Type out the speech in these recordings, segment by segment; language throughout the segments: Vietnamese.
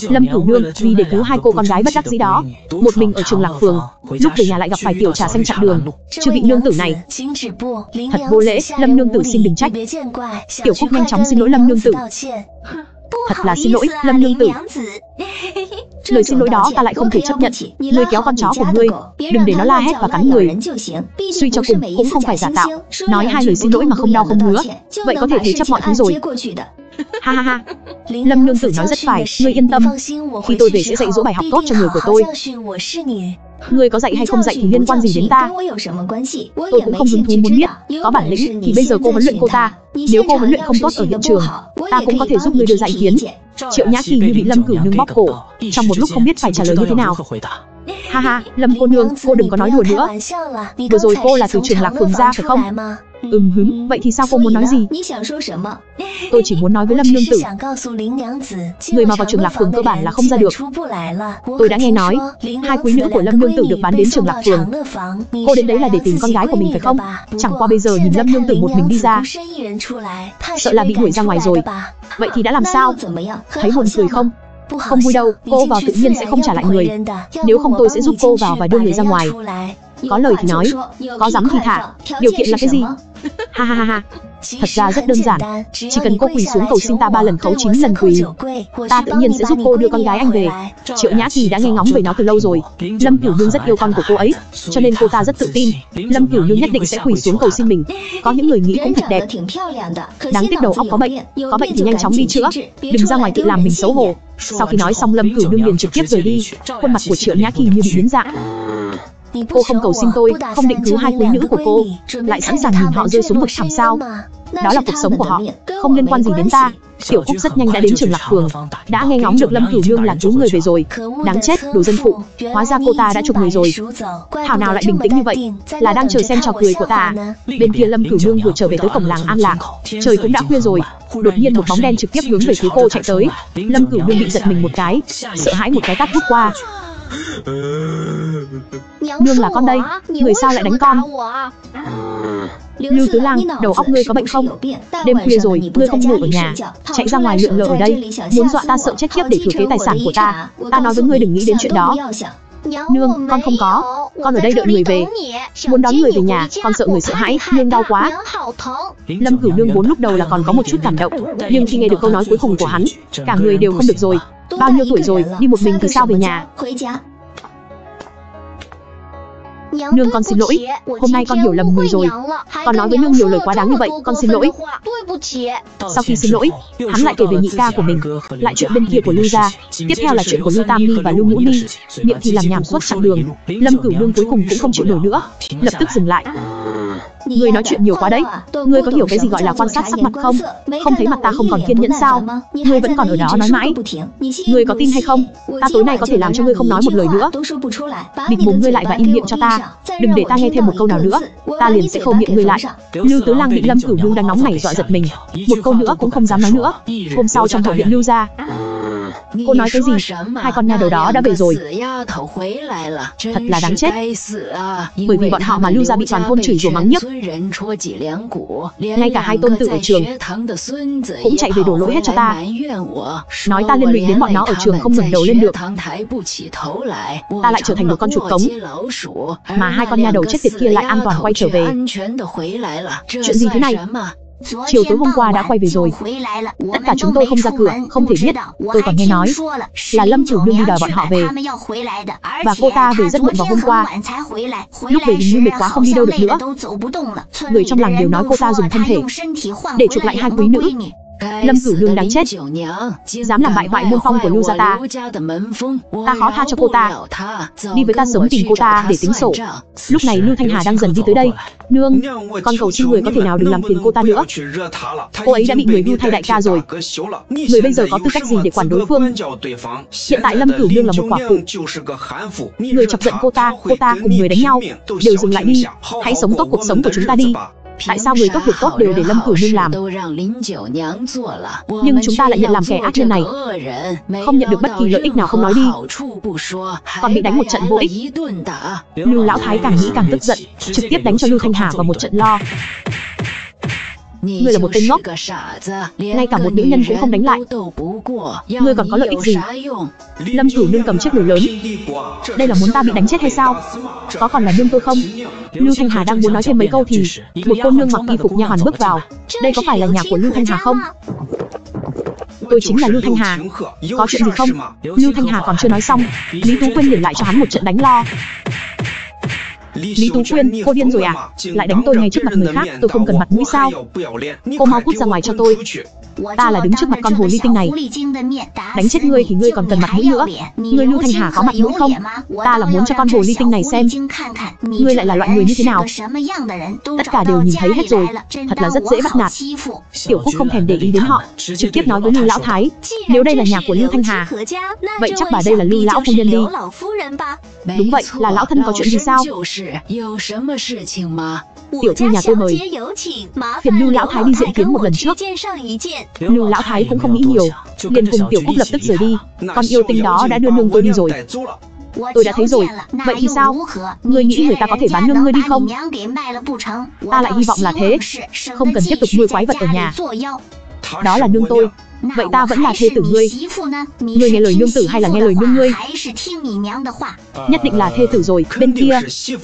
Lâm Cửu Nương vì để cứu hai cô con gái bất đắc dĩ đó, một mình ở Trường Lạc Phường, lúc về nhà lại gặp phải Tiểu Trà Xanh chặn đường. Chứ vị nương tử này thật vô lễ, Lâm nương tử xin đừng trách. Tiểu Cúc nhanh chóng xin lỗi Lâm nương tử. Thật là xin lỗi, Lâm nương tử. Lời xin lỗi đó ta lại không thể chấp nhận. Ngươi kéo con chó của ngươi, đừng để nó la hét và cắn người. Suy cho cùng cũng không phải giả tạo. Nói hai lời xin lỗi mà không đau không ngứa, vậy có thể thế chấp mọi thứ rồi. Ha ha ha. Lâm nương tử nói rất phải, ngươi yên tâm. Khi tôi về sẽ dạy dỗ bài học tốt cho người của tôi. Ngươi có dạy hay không dạy thì liên quan gì đến ta? Tôi cũng không hứng thú muốn biết. Có bản lĩnh thì bây giờ cô huấn luyện cô ta. Nếu cô huấn luyện không tốt ở hiện trường, ta cũng có thể giúp ngươi đưa ra ý kiến. Triệu Nhã Kỳ như bị Lâm Cửu Nương bóp cổ, trong một lúc không biết phải trả lời như thế nào. Ha ha, Lâm cô nương, cô đừng có nói đùa nữa. Vừa rồi cô là từ Trường Lạc Phường ra phải không? Vậy thì sao cô muốn nói gì? Tôi chỉ muốn nói với Lâm nương tử, người mà vào Trường Lạc Phường cơ bản là không ra được. Tôi đã nghe nói, hai quý nữ của Lâm nương tử được bán đến Trường Lạc Phường. Cô đến đấy là để tìm con gái của mình phải không? Chẳng qua bây giờ nhìn Lâm nương tử một mình đi ra, sợ là bị đuổi ra ngoài rồi. Vậy thì đã làm sao? Thấy buồn cười không? Không vui đâu, cô vào tự nhiên sẽ không trả lại người. Nếu không tôi sẽ giúp cô vào và đưa người ra ngoài. Có lời thì nói, có dám thì thả. Điều kiện là cái gì? Ha ha ha ha. Thật ra rất đơn giản, chỉ cần cô quỳ xuống cầu xin ta 3 lần khấu 9 lần quỳ, ta tự nhiên sẽ giúp cô đưa con gái anh về. Triệu Nhã Kỳ đã nghe ngóng về nó từ lâu rồi. Lâm Cửu Nương rất yêu con của cô ấy, cho nên cô ta rất tự tin Lâm Cửu Nương nhất định sẽ quỳ xuống cầu xin mình. Có những người nghĩ cũng thật đẹp, đáng tiếc đầu óc có bệnh thì nhanh chóng đi chữa, đừng ra ngoài tự làm mình xấu hổ. Sau khi nói xong Lâm Cửu Nương liền trực tiếp rời đi. Khuôn mặt của Triệu Nhã Kỳ như bị biến dạng. Cô không cầu xin tôi, không định cứu hai quý nữ của cô, lại sẵn sàng nhìn họ rơi xuống vực thẳm sao? Đó là cuộc sống của họ, không liên quan gì đến ta. Tiểu Cúc rất nhanh đã đến Trường Lạc Phường, đã nghe ngóng được Lâm Cửu Nương là cứu người về rồi. Đáng chết, đồ dân phụ, hóa ra cô ta đã chuộc người rồi. Thảo nào lại bình tĩnh như vậy, là đang chờ xem trò cười của ta. Bên kia Lâm Cửu Nương vừa trở về tới cổng làng An Lạc, trời cũng đã khuya rồi. Đột nhiên một bóng đen trực tiếp hướng về phía cô chạy tới. Lâm Cửu Nương bị giật mình một cái, sợ hãi một cái tát vút qua. Nương là con đây, người sao lại đánh con? Lưu Tứ Lang, đầu óc ngươi có bệnh không? Đêm khuya rồi, ngươi không ngủ ở nhà, chạy ra ngoài lượn lờ ở đây, muốn dọa ta sợ chết khiếp để thừa kế tài sản của ta. Ta nói với ngươi đừng nghĩ đến chuyện đó. Nương, con không có, con ở đây đợi người về. Muốn đón người về nhà, con sợ người sợ hãi, nương đau quá. Lâm Cửu Nương vốn lúc đầu là còn có một chút cảm động, nhưng khi nghe được câu nói cuối cùng của hắn, cả người đều không được rồi. Bao nhiêu tuổi rồi, đi một mình thì sao về nhà? Nương con xin lỗi, hôm nay con hiểu lầm người rồi. Con nói với nương nhiều lời quá đáng như vậy, con xin lỗi. Sau khi xin lỗi, hắn lại kể về nhị ca của mình, lại chuyện bên kia của Lưu gia, tiếp theo là chuyện của Lưu Tam Ni và Lưu Ngũ Ni. Miệng thì làm nhảm suốt chặng đường. Lâm Cửu Nương cuối cùng cũng không chịu nổi nữa, lập tức dừng lại. Ngươi nói chuyện nhiều quá đấy. Ngươi có hiểu cái gì gọi là quan sát sắc mặt không? Không thấy mặt ta không còn kiên nhẫn sao? Ngươi vẫn còn ở đó nói mãi. Ngươi có tin hay không? Ta tối nay có thể làm cho ngươi không nói một lời nữa. Bịt mồm ngươi lại và im miệng cho ta. Đừng để ta nghe thêm một câu nào nữa, ta liền sẽ khâu miệng ngươi lại. Lưu Tứ Lang bị Lâm Cửu Nương đang nóng nảy dọa giật mình, một câu nữa cũng không dám nói nữa. Hôm sau trong hậu viện Lưu gia, cô nói cái gì? Hai con nha đầu đó đã về rồi. Thật là đáng chết. Bởi vì bọn họ mà Lưu gia bị toàn thôn chửi rủa mắng nhiếc. Ngay cả hai tôn tử ở trường cũng chạy về đổ lỗi hết cho ta, nói ta liên lụy đến bọn nó ở trường không ngẩng đầu lên được. Ta lại trở thành một con chuột cống, mà hai con nha đầu chết tiệt kia lại an toàn quay trở về. Chuyện gì thế này? Chiều tối hôm qua đã quay về rồi. Tất cả chúng tôi không ra cửa, không thể biết. Tôi còn nghe nói là Lâm Cửu Nương đi đòi bọn họ về, và cô ta về rất muộn vào hôm qua. Lúc về hình như mệt quá không đi đâu được nữa. Người trong làng đều nói cô ta dùng thân thể để chuộc lại hai quý nữ. Lâm Cửu Nương đáng chết, dám làm bại hoại môn phong của Lưu gia ta. Ta khó tha cho cô ta. Đi với ta sớm tìm cô ta để tính sổ. Lúc này Lưu Thanh Hà đang dần đi tới đây. Nương, con cầu xin người có thể nào đừng làm phiền cô ta nữa. Cô ấy đã bị người Lưu thay đại ca rồi. Người bây giờ có tư cách gì để quản đối phương? Hiện tại Lâm Cửu Nương là một quả phụ. Người chọc giận cô ta cùng người đánh nhau. Đều dừng lại đi, hãy sống tốt cuộc sống của chúng ta đi. Tại sao người tốt việc tốt đều để Lâm Cửu Nương làm, nhưng chúng ta lại nhận làm kẻ ác nhân này, không nhận được bất kỳ lợi ích nào không nói đi, còn bị đánh một trận vô ích. Lưu lão thái càng nghĩ càng tức giận, trực tiếp đánh cho Lưu Thanh Hà vào một trận lo. Ngươi là một tên ngốc. Ngay cả một nữ nhân cũng không đánh lại. Ngươi còn có lợi ích gì? Lâm Cửu Nương cầm chiếc nồi lớn. Đây là muốn ta bị đánh chết hay sao? Có còn là nương tôi không? Lưu Thanh Hà đang muốn nói thêm mấy câu thì một cô nương mặc y phục nha hoàn bước vào. Đây có phải là nhà của Lưu Thanh Hà không? Tôi chính là Lưu Thanh Hà. Có chuyện gì không? Lưu Thanh Hà còn chưa nói xong, Lý Tú Quyên liền lại cho hắn một trận đánh lo. Lý Tú Quyên, cô điên rồi à? Lại đánh tôi ngay trước mặt người khác, tôi không cần mặt mũi sao? Cô mau cút ra ngoài cho tôi. Ta là đứng trước mặt con hồ ly tinh này. Đánh chết ngươi thì ngươi còn cần mặt mũi nữa. Ngươi Lưu Thanh Hà có mặt mũi không? Ta là muốn cho con hồ ly tinh này xem ngươi lại là loại người như thế nào. Tất cả đều nhìn thấy hết rồi. Thật là rất dễ bắt nạt. Tiểu Cúc không thèm để ý đến họ, trực tiếp nói với Lưu Lão Thái, nếu đây là nhà của Lưu Thanh Hà, vậy chắc bà đây là Lưu Lão phu nhân đi. Đúng vậy, là lão thân có chuyện gì sao? Tiểu thư nhà tôi mời. Phiền Lưu Lão Thái đi diện kiến một lần trước. Lưu Lão Thái cũng không nghĩ nhiều, liền cùng Tiểu Cúc lập tức rời đi. Con yêu tinh đó đã đưa nương tôi đi rồi. Tôi đã thấy rồi. Vậy thì sao? Ngươi nghĩ người ta có thể bán nương ngươi đi không? Ta lại hy vọng là thế. Không cần tiếp tục nuôi quái vật ở nhà. Đó là nương tôi. Vậy ta vẫn là thê tử ngươi. Ngươi nghe lời nương tử hay là nghe lời nương ngươi? Nhất định là thê tử rồi. Bên kia,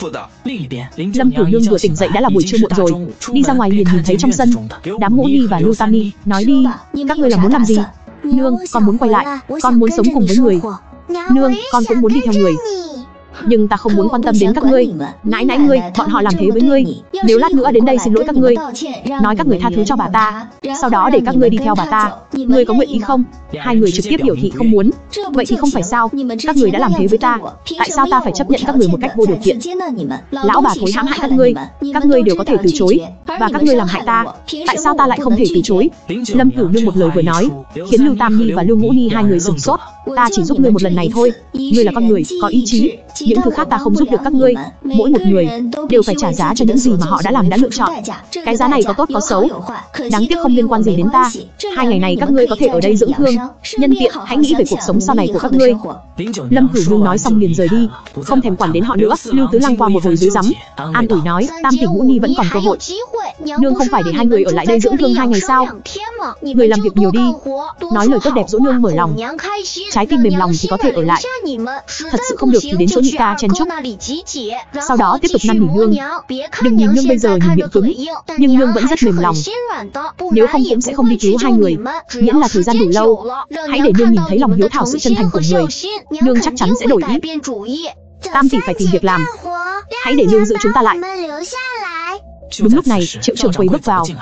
Lâm Cửu Nương vừa tỉnh dậy đã là buổi trưa muộn rồi. Đi ra ngoài liền nhìn thấy trong sân đám Ngũ Ni và Lưu Tam Ni. Nói đi, các ngươi là muốn làm gì? Nương, con muốn quay lại. Con muốn sống cùng với người. Nương, con cũng muốn đi theo người. Nhưng ta không muốn quan tâm đến các ngươi. Nãi nãi ngươi, bọn họ làm thế với ngươi. Nếu lát nữa đến đây xin lỗi các ngươi, nói các người tha thứ cho bà ta, sau đó để các ngươi đi theo bà ta, ngươi có nguyện ý không? Hai người trực tiếp biểu thị không muốn. Vậy thì không phải sao? Các người đã làm thế với ta, tại sao ta phải chấp nhận các người một cách vô điều kiện? Lão bà thối hãm hại các ngươi đều có thể từ chối, và các ngươi làm hại ta, tại sao ta lại không thể từ chối? Lâm Cửu Nương một lời vừa nói, khiến Lưu Tam Ni và Lưu Ngũ Ni hai người sửng sốt. Ta chỉ giúp ngươi một lần này thôi. Ngươi là con người, có ý chí. Những thứ khác ta không giúp được các ngươi. Mỗi một người đều phải trả giá cho những gì mà họ đã làm đã lựa chọn. Cái giá này có tốt có xấu, đáng tiếc không liên quan gì đến ta. 2 ngày này các ngươi có thể ở đây dưỡng thương, nhân tiện hãy nghĩ về cuộc sống sau này của các ngươi. Lâm Cửu Nương nói xong liền rời đi, không thèm quản đến họ nữa. Lưu Tứ Lăng qua một hồi rối rắm, an ủi nói, Tam tỷ Ngũ Ni vẫn còn cơ hội. Nương không phải để hai người ở lại đây dưỡng thương 2 ngày sao? Người làm việc nhiều đi, nói lời tốt đẹp dỗ nương mở lòng. Trái tim mềm lòng thì có thể ở lại, thật sự không được thì đến chỗ nhị ca chen chúc. Sau đó tiếp tục năn nỉ nương. Đừng nhìn nương bây giờ nhìn miệng cứng, nhưng nương vẫn rất mềm lòng. Nếu không cũng sẽ không đi cứu hai người. Miễn là thời gian đủ lâu, hãy để nương nhìn thấy lòng hiếu thảo sự chân thành của người. Nương chắc chắn sẽ đổi ý. Tam tỷ phải tìm việc làm, hãy để nương giữ chúng ta lại. Đúng lúc này, Triệu trưởng quầy bước vào.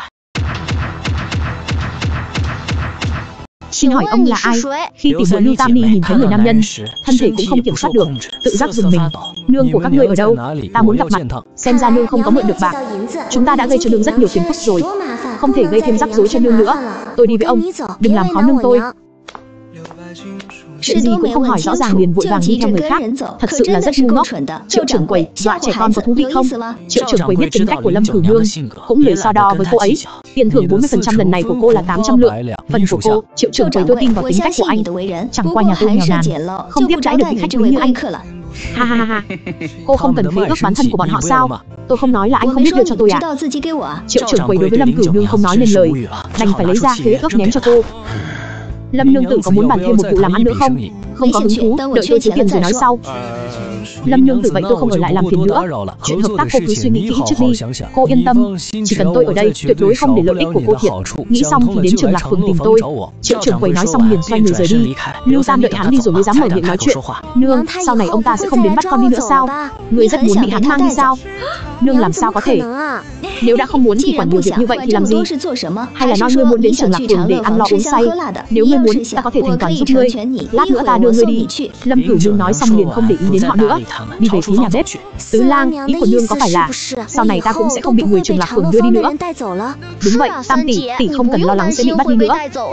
Xin hỏi ông là ai? Khi tìm được Lưu Tam Ni nhìn thấy người nam nhân, thân thể cũng không kiểm soát được, tự giác dùng mình. Nương của các ngươi ở đâu? Ta muốn gặp mặt. Xem ra nương không có mượn được bạc. Chúng ta đã gây cho nương rất nhiều phiền phức rồi, không thể gây thêm rắc rối cho nương nữa. Tôi đi với ông, đừng làm khó nương tôi. Chuyện gì cũng không hỏi rõ ràng liền vội vàng đi theo người khác, thật sự là rất ngu ngốc. Triệu trưởng quầy, dọa trẻ con có thú vị không? Triệu trưởng quầy biết tính cách của Lâm Cửu Nương, cũng lười so đo với cô ấy. Tiền thưởng 40% lần này của cô là 800 lượng. Phần của cô, Triệu trưởng quầy tôi tin vào tính cách của anh. Chẳng qua nhà tôi nghèo nàn, không tiếp đãi được vị khách quý như anh. Ha ha ha. Cô không cần khế ước bán thân của bọn họ sao? Tôi không nói là anh không biết đưa cho tôi à? Triệu trưởng quầy đối với Lâm Cửu Nương không nói nên lời, đành phải lấy ra khế ước ném cho cô. Lâm nương tử có muốn bàn thêm một vụ làm ăn nữa không? Không có hứng thú, đợi tôi kiếm tiền rồi nói sau. Lâm nương tử vậy tôi không ở lại làm phiền nữa. Chuyện hợp tác cô cứ suy nghĩ kỹ trước đi. Cô yên tâm, chỉ cần tôi ở đây, tuyệt đối không để lợi ích của cô thiệt. Nghĩ xong thì đến Trường Lạc Phường tìm tôi. Triệu trưởng quầy nói xong liền xoay người rời đi. Lưu Tam đợi hắn đi rồi mới dám mở miệng nói chuyện. Nương, sau này ông ta sẽ không đến bắt con đi nữa sao? Người rất muốn bị hắn mang đi sao? Nương làm sao có thể? Nếu đã không muốn thì quản nhiều việc như vậy thì làm gì? Hay là nói ngươi muốn đến Trường Lạc Phường để ăn lo uống say? Nếu ngươi muốn, ta có thể thành toàn giúp ngươi. Lát nữa ta đưa ngươi đi. Lâm Cửu Nương nói xong liền không để ý đến họ nữa, đi về phía nhà bếp. Tứ Lang, ý của nương có phải là sau này ta cũng sẽ không bị người Trường Lạc Phường đưa đi nữa? Đúng vậy, Tam tỷ, tỷ không cần lo lắng sẽ bị bắt đi nữa.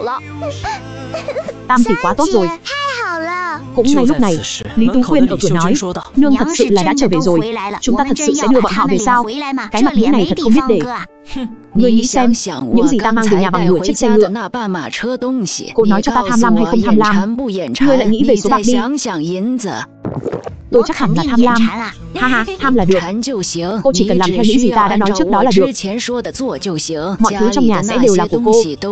Tam tỷ quá tốt rồi. Cũng ngay lúc này, Lý Tú Quyên ở cửa nói, nương thật sự là đã trở về rồi. Chúng ta thật sự sẽ đưa bọn họ về sao? Cái mặt mũi này thật không biết để. Ngươi nghĩ xem, những gì ta mang về nhà bằng nửa chiếc xe ngựa. Cô nói cho ta tham lam hay không tham lam? Ngươi lại nghĩ về số bạc đi. Tôi chắc hẳn là tham lam. Ha ha, tham là được. Cô chỉ cần làm theo những gì ta đã nói trước đó là được. Mọi thứ trong nhà sẽ đều là của cô.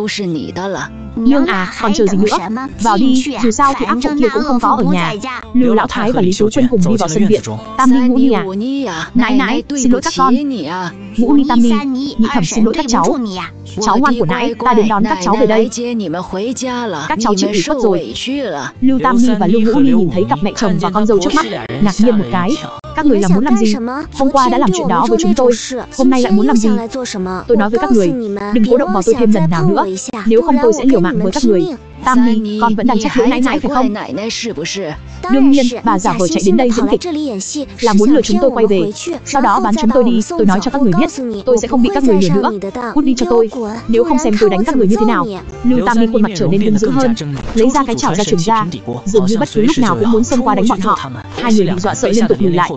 Nương à, còn chờ gì nữa? Vào đi, dù sao thì ác phụ kia cũng không có ở nhà. Lưu Lão Thái và Lý Tú Quyên cùng đi vào sân viện. Tam Ni, Ngũ Ni à? Nãi nãi, xin lỗi các con. Ngũ Ni, Tam Ni, nhị thẩm xin lỗi các cháu. Cháu ngoan của nãi, ta đến đón các cháu về đây. Các cháu chịu ủy khuất rồi. Lưu Tam Ni và Lưu Ngũ Ni nhìn thấy cặp mẹ chồng và con dâu trước mắt, ngạc nhiên một cái. Các người là muốn làm gì? Hôm qua đã làm chuyện đó với chúng tôi, hôm nay lại muốn làm gì? Tôi nói với các người, đừng cố động vào tôi thêm lần nào nữa, nếu không tôi sẽ liều mạng với các người. Tam Ni, con vẫn đang trách lỗi nãi nãi phải không? Đương nhiên, bà giả vờ chạy đến đây diễn kịch là muốn lừa chúng tôi quay về, sau đó bán chúng tôi đi. Tôi nói cho các người biết, tôi sẽ không bị các người lừa nữa. Cút đi cho tôi, nếu không xem tôi đánh các người như thế nào. Lưu Tam Ni khuôn mặt trở nên hung dữ hơn, lấy ra cái chảo ra truyền ra, dường như bất cứ lúc nào cũng muốn xông qua đánh bọn họ. Hai người bị dọa sợ liên tục lùi lại.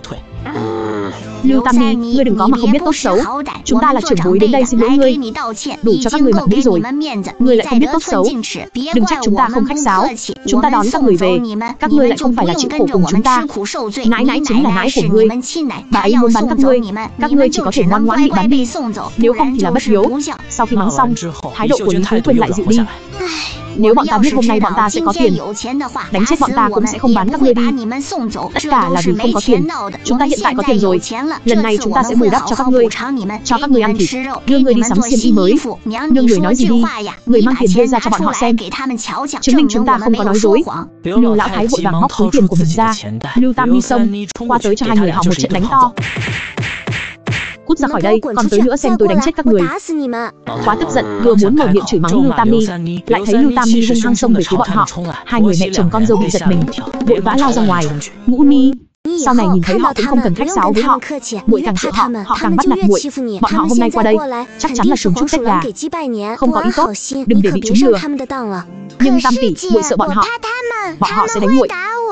Lưu Tam Ni, ngươi đừng có mà không biết tốt xấu. Chúng ta là trưởng bối đến đây xin lỗi ngươi. Đủ cho các người mặt mũi rồi. Ngươi lại không biết tốt xấu. Đừng trách chúng ta không khách sáo. Chúng ta đón các người về, các ngươi lại không phải là chịu khổ cùng chúng ta. Nãi nãi chính là nãi của ngươi. Bà ấy muốn bắn các ngươi chỉ có thể ngoan ngoãn bị bắn đi. Nếu không thì là bất hiếu. Sau khi mắng xong, thái độ của Lý Tú Quyên lại dịu đi. Nếu bọn ta biết hôm nay bọn ta sẽ có tiền, đánh chết bọn ta cũng sẽ không bán các ngươi đi. Tất cả là vì không có tiền. Chúng ta hiện tại có tiền rồi. Lần này chúng ta sẽ bù đắp cho các ngươi ăn thịt, đưa người đi sắm xiêm y mới. Nương người nói gì đi, người mang tiền đưa ra cho bọn họ xem, chứng minh chúng ta không có nói dối. Lưu Lão Thái vội vàng móc túi tiền của mình ra. Lưu Tam Ni xông qua tới cho hai người họ một trận đánh to. Cút ra khỏi đây, còn tới nữa xem tôi đánh chết các người. Quá tức giận, vừa muốn mở miệng chửi mắng Lưu Tam Ni, lại thấy Lưu Tam Ni hung hăng xông về phía bọn họ. Hai người mẹ chồng con dâu bị giật mình, vội vã lao ra ngoài. Ngũ Ni, sau này nhìn thấy họ cũng không cần khách sáo với họ. Muội càng sợ họ càng bắt nạt muội. Bọn họ hôm nay qua đây, chắc chắn là trùng chúc Tết gà, không có ý tốt, đừng để bị chúng lừa. Nhưng Tam tỷ, muội sợ bọn họ sẽ đánh muội.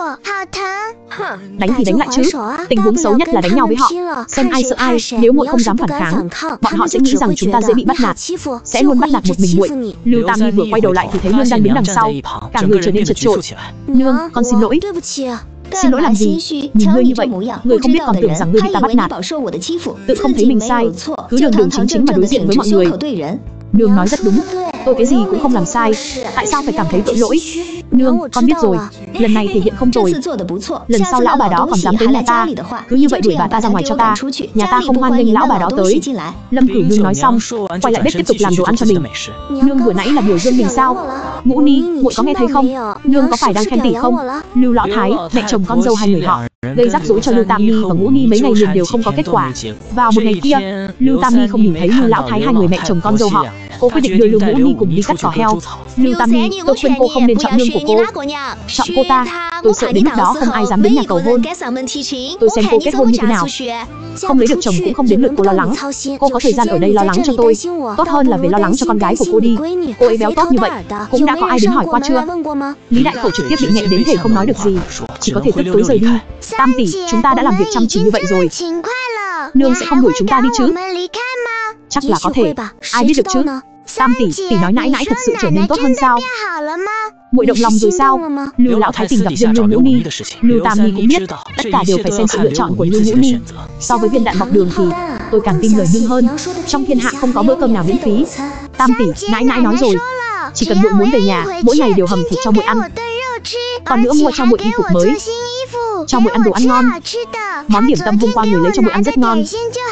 Đánh thì đánh lại chứ, tình huống xấu nhất là đánh nhau với họ, xem ai sợ ai. Nếu muội không dám phản kháng, bọn họ sẽ nghĩ rằng chúng ta dễ bị bắt nạt, sẽ luôn bắt nạt một mình muội. Lưu Tam Ni vừa quay đầu lại thì thấy Nương đang đứng đằng sau, cả người trở nên chật chội. Nương, con xin lỗi. Xin lỗi làm gì? Nhìn ngươi như vậy, người không biết còn tưởng rằng ngươi bị ta bắt nạt. Tự không thấy mình sai, cứ đường chính mà đối diện với mọi người. Nương nói rất đúng, tôi cái gì cũng không làm sai, tại sao phải cảm thấy tội lỗi? Nương, con biết rồi, lần này thể hiện không tồi. Lần sau lão bà đó còn dám tới nhà ta, cứ như vậy đuổi bà ta ra ngoài cho ta. Nhà ta không hoan nghênh lão bà đó tới. Lâm Cửu Nương nói xong, quay lại bếp tiếp tục làm đồ ăn cho mình. Nương vừa nãy là biểu dương mình sao? Ngũ Ni, muội có nghe thấy không? Nương có phải đang khen tỷ không? Lưu Lão Thái, mẹ chồng con dâu hai người họ gây rắc rối cho Lưu Tam Ni và Ngũ Ni mấy ngày liền đều không có kết quả. Vào một ngày kia, Lưu Tam Ni không nhìn thấy Lưu Lão Thái hai người mẹ chồng con dâu họ. Cô quyết định đưa Lưu Ngũ Ni cùng đi cắt cỏ heo. Lưu Tam Ni, tôi khuyên cô không nên chọn nương của cô. Chọn cô ta, tôi sợ đến lúc đó không ai dám đến nhà cầu hôn. Tôi xem cô kết hôn như thế nào. Không lấy được chồng cũng không đến lượt cô lo lắng. Cô có thời gian ở đây lo lắng cho tôi, tốt hơn là về lo lắng cho con gái của cô đi. Cô ấy béo tốt như vậy, cũng đã có ai đến hỏi qua chưa? Lý Đại Phổ trực tiếp bị nghẹn đến thể không nói được gì, chỉ có thể tức tối rời đi. Tam tỷ, chúng ta đã làm việc chăm chỉ như vậy rồi, nương sẽ không đuổi chúng ta đi chứ? Chắc là có thể, ai biết được chứ? Tam tỷ, tỷ nói nãi nãi thật sự trở nên tốt hơn sao? Muội động lòng rồi sao? Lưu Lão Thái tìm gặp riêng Lưu Ngũ Ni. Lưu Tam Ni cũng biết, tất cả đều phải xem sự lựa chọn của Lưu Ngũ Ni. So với viên đạn bọc đường thì tôi càng tin lời Nương hơn. Trong thiên hạ không có bữa cơm nào miễn phí. Tam tỷ, nãi nãi nói rồi, chỉ cần muội muốn về nhà, mỗi ngày đều hầm thịt cho muội ăn. Còn nữa mua cho muội y phục mới, cho muội ăn đồ ăn ngon. Món điểm tâm hôm qua người lấy cho muội ăn rất ngon,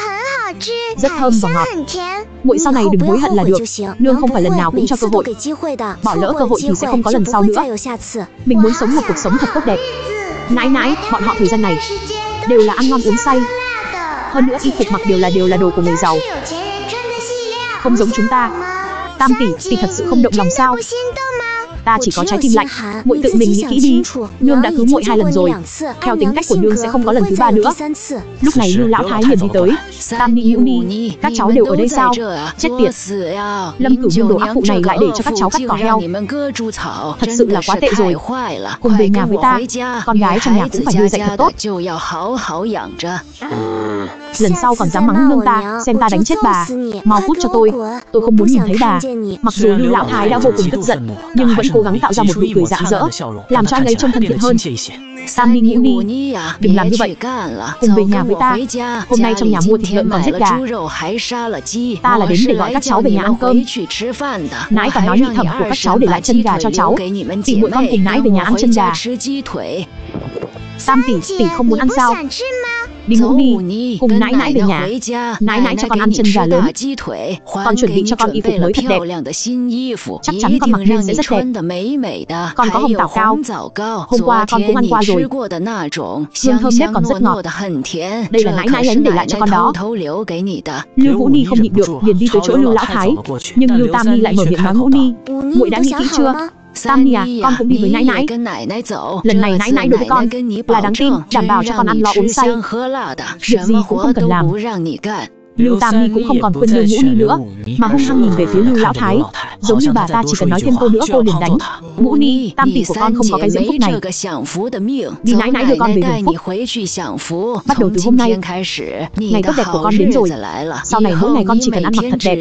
rất thơm và ngọt. Muội sau này đừng hối hận là được. Nương không phải lần nào cũng cho cơ hội, bỏ lỡ cơ hội thì sẽ không có lần sau nữa. Mình muốn sống một cuộc sống thật tốt đẹp. Nãi nãi, bọn họ thời gian này đều là ăn ngon uống say, hơn nữa y phục mặc đều là đồ của người giàu, không giống chúng ta. Tam tỷ thật sự không động lòng sao? Ta chỉ có trái tim lạnh, muội tự mình nghĩ kỹ đi. Nương đã cứu muội 2 lần rồi, theo tính cách của nương sẽ không có lần thứ 3 nữa. Lúc này Lưu Lão Thái liền đi tới. Tam Ni, Ngũ Ni, các cháu đều ở đây sao? Chết tiệt! Lâm Cửu Nương đồ ác phụ này lại để cho các cháu cắt cỏ heo, thật sự là quá tệ rồi. Cùng về nhà với ta, con gái trong nhà cũng phải nuôi dạy thật tốt. lần sau còn dám mắng nương ta, xem ta đánh chết bà. Mau cút cho tôi không muốn nhìn thấy bà. Mặc dù Lưu lão thái đã vô cùng tức giận, nhưng vẫn cố gắng tạo ra một nụ cười rạng rỡ, làm cho anh ấy trông thân thiện hơn. Tam Ni, Ngũ Ni, đừng làm như vậy, cùng về nhà với ta. Hôm nay trong nhà mua thịt lợn còn giết gà. Ta là đến để gọi các cháu về nhà ăn cơm. Nãi còn nói nhị thẩm của các cháu để lại chân gà cho cháu. Tỷ muội con cùng nãi về nhà ăn chân gà. Tam tỷ không muốn ăn sao? Đi Ngũ Ni, cùng nãi nãi về nhà. Nãi nãi cho con ăn chân gà lớn. Con chuẩn bị cho con y phục mới thật đẹp. Chắc chắn con mặc lên sẽ rất đẹp. Con có hồng tảo cao. Hôm qua con cũng ăn qua rồi. Hương thơm nếp còn rất ngọt. Đây là nãi nãi Ánh để lại cho con đó. Lưu Ngũ Ni không nhịn được, liền đi tới chỗ Lưu lão thái. Nhưng Lưu Tam Ni lại mở miệng nói: Ngũ Ni, muội đã nghĩ kỹ chưa? Tam Ni à, con cũng đi với nãi nãi. Lần này nãi nãi đối với con là đáng tin, đảm bảo cho con ăn lo uống say. Việc gì cũng không cần làm. Lưu Tam Ni cũng không còn khuyên Lưu Ngũ Ni nữa, mà hung hăng nhìn về phía Lưu lão thái, giống như bà ta chỉ cần nói thêm câu nữa cô liền đánh. Ngũ Ni, tam tỷ của con không có cái diễm phúc này. Đi nãi nãi đưa con về hưởng phúc. Bắt đầu từ hôm nay, ngày tốt đẹp của con đến rồi. Sau này mỗi ngày con chỉ cần ăn mặc thật đẹp,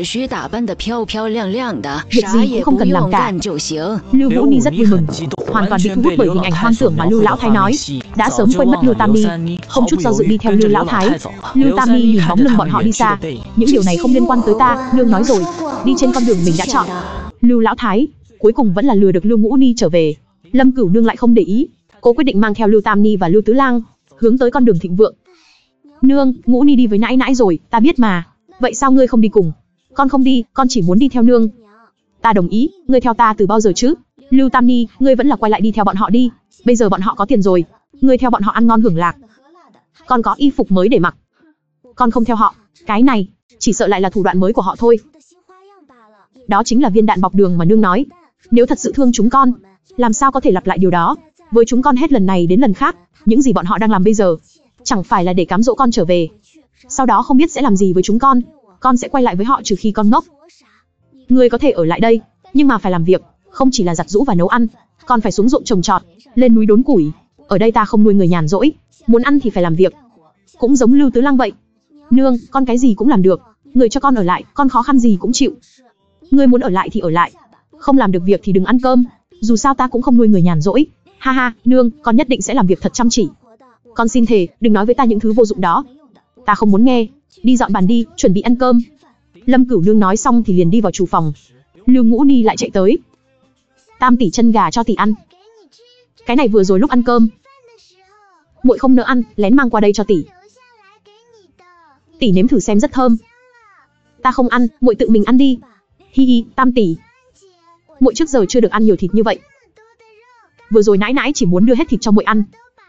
việc gì cũng không cần làm cả. Lưu Ngũ Ni rất vui mừng, hoàn toàn bị thu hút bởi hình ảnh hoang tưởng mà Lưu lão thái nói, đã sớm quên mất Lưu Tam Ni, không chút do dự đi theo Lưu lão thái. Lưu Tam Ni nhìn bóng lưng bọn họ đi xa. Những điều này không liên quan tới ta, nương nói rồi, đi trên con đường mình đã chọn. Lưu lão thái cuối cùng vẫn là lừa được Lưu Ngũ Ni trở về. Lâm Cửu Nương lại không để ý, cô quyết định mang theo Lưu Tam Ni và Lưu Tứ Lang hướng tới con đường thịnh vượng. Nương, Ngũ Ni đi với nãi nãi rồi, ta biết mà. Vậy sao ngươi không đi cùng? Con không đi, con chỉ muốn đi theo nương. Ta đồng ý, ngươi theo ta từ bao giờ chứ? Lưu Tam Ni, ngươi vẫn là quay lại đi theo bọn họ đi. Bây giờ bọn họ có tiền rồi, ngươi theo bọn họ ăn ngon hưởng lạc. Con có y phục mới để mặc. Con không theo họ, cái này chỉ sợ lại là thủ đoạn mới của họ thôi. Đó chính là viên đạn bọc đường mà nương nói. Nếu thật sự thương chúng con, làm sao có thể lặp lại điều đó? Với chúng con hết lần này đến lần khác, những gì bọn họ đang làm bây giờ, chẳng phải là để cám dỗ con trở về. Sau đó không biết sẽ làm gì với chúng con sẽ quay lại với họ trừ khi con ngốc. Ngươi có thể ở lại đây, nhưng mà phải làm việc, không chỉ là giặt giũ và nấu ăn, còn phải xuống ruộng trồng trọt, lên núi đốn củi. Ở đây ta không nuôi người nhàn rỗi, muốn ăn thì phải làm việc. Cũng giống Lưu Tứ Lang vậy. Nương, con cái gì cũng làm được, người cho con ở lại, con khó khăn gì cũng chịu. Ngươi muốn ở lại thì ở lại, không làm được việc thì đừng ăn cơm, dù sao ta cũng không nuôi người nhàn rỗi. Ha ha, nương, con nhất định sẽ làm việc thật chăm chỉ. Con xin thề, đừng nói với ta những thứ vô dụng đó. Ta không muốn nghe, đi dọn bàn đi, chuẩn bị ăn cơm. Lâm Cửu Nương nói xong thì liền đi vào厨phòng. Lưu Ngũ Ni lại chạy tới. Tam tỷ chân gà cho tỷ ăn. Cái này vừa rồi lúc ăn cơm, muội không nỡ ăn, lén mang qua đây cho tỷ. Tỷ nếm thử xem rất thơm. Ta không ăn, muội tự mình ăn đi. Hi hi, Tam tỷ, muội trước giờ chưa được ăn nhiều thịt như vậy. Vừa rồi nãi nãi chỉ muốn đưa hết thịt cho muội ăn.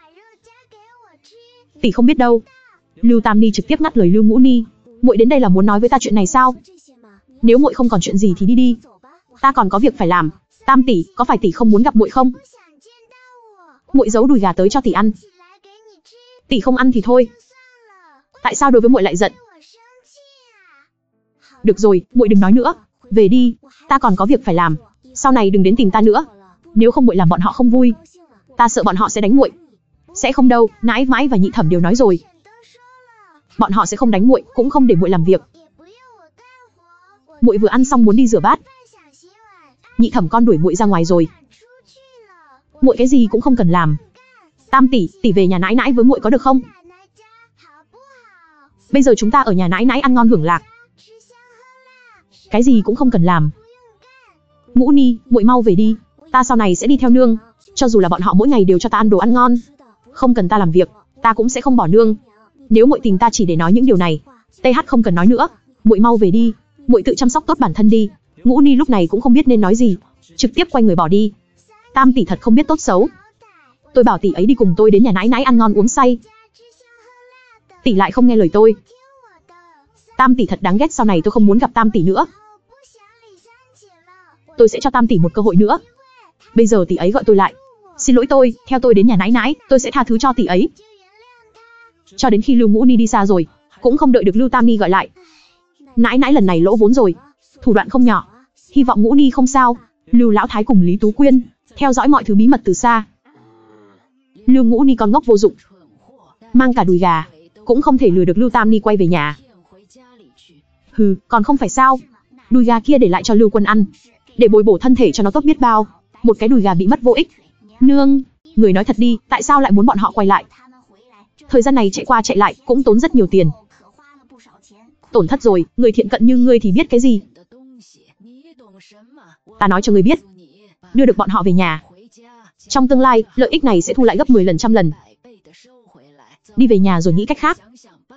Tỷ không biết đâu. Lưu Tam Ni trực tiếp ngắt lời Lưu Ngũ Ni. Muội đến đây là muốn nói với ta chuyện này sao? Nếu muội không còn chuyện gì thì đi đi. Ta còn có việc phải làm. Tam tỷ, có phải tỷ không muốn gặp muội không? Muội giấu đùi gà tới cho tỷ ăn. Tỷ không ăn thì thôi. Tại sao đối với muội lại giận? Được rồi, muội đừng nói nữa. Về đi, ta còn có việc phải làm. Sau này đừng đến tìm ta nữa. Nếu không muội làm bọn họ không vui. Ta sợ bọn họ sẽ đánh muội. Sẽ không đâu, nãi mãi và nhị thẩm đều nói rồi. Bọn họ sẽ không đánh muội, cũng không để muội làm việc. Muội vừa ăn xong muốn đi rửa bát. Nhị thẩm con đuổi muội ra ngoài rồi. Muội cái gì cũng không cần làm. Tam tỷ, tỷ về nhà nãi nãi với muội có được không? Bây giờ chúng ta ở nhà nãi nãi ăn ngon hưởng lạc. Cái gì cũng không cần làm. Ngũ Ni, muội mau về đi. Ta sau này sẽ đi theo nương, cho dù là bọn họ mỗi ngày đều cho ta ăn đồ ăn ngon. Không cần ta làm việc, ta cũng sẽ không bỏ nương. Nếu muội tìm ta chỉ để nói những điều này, TH không cần nói nữa. Muội mau về đi, muội tự chăm sóc tốt bản thân đi. Ngũ Ni lúc này cũng không biết nên nói gì, trực tiếp quay người bỏ đi. Tam tỷ thật không biết tốt xấu. Tôi bảo tỷ ấy đi cùng tôi đến nhà nãi nãi ăn ngon uống say, tỷ lại không nghe lời tôi. Tam tỷ thật đáng ghét, sau này tôi không muốn gặp Tam tỷ nữa. Tôi sẽ cho Tam tỷ một cơ hội nữa. Bây giờ tỷ ấy gọi tôi lại, xin lỗi tôi, theo tôi đến nhà nãi nãi, tôi sẽ tha thứ cho tỷ ấy. Cho đến khi Lưu Ngũ Ni đi xa rồi, cũng không đợi được Lưu Tam Ni gọi lại. Nãi nãi lần này lỗ vốn rồi, thủ đoạn không nhỏ. Hy vọng Ngũ Ni không sao. Lưu Lão Thái cùng Lý Tú Quyên theo dõi mọi thứ bí mật từ xa. Lưu Ngũ Ni con ngốc vô dụng, mang cả đùi gà, cũng không thể lừa được Lưu Tam Ni quay về nhà. Hừ, còn không phải sao? Đùi gà kia để lại cho Lưu Quân ăn, để bồi bổ thân thể cho nó tốt biết bao. Một cái đùi gà bị mất vô ích. Nương, người nói thật đi, tại sao lại muốn bọn họ quay lại? Thời gian này chạy qua chạy lại cũng tốn rất nhiều tiền. Tổn thất rồi, người thiện cận như ngươi thì biết cái gì? Ta nói cho ngươi biết, đưa được bọn họ về nhà. Trong tương lai, lợi ích này sẽ thu lại gấp 10 lần trăm lần. Đi về nhà rồi nghĩ cách khác.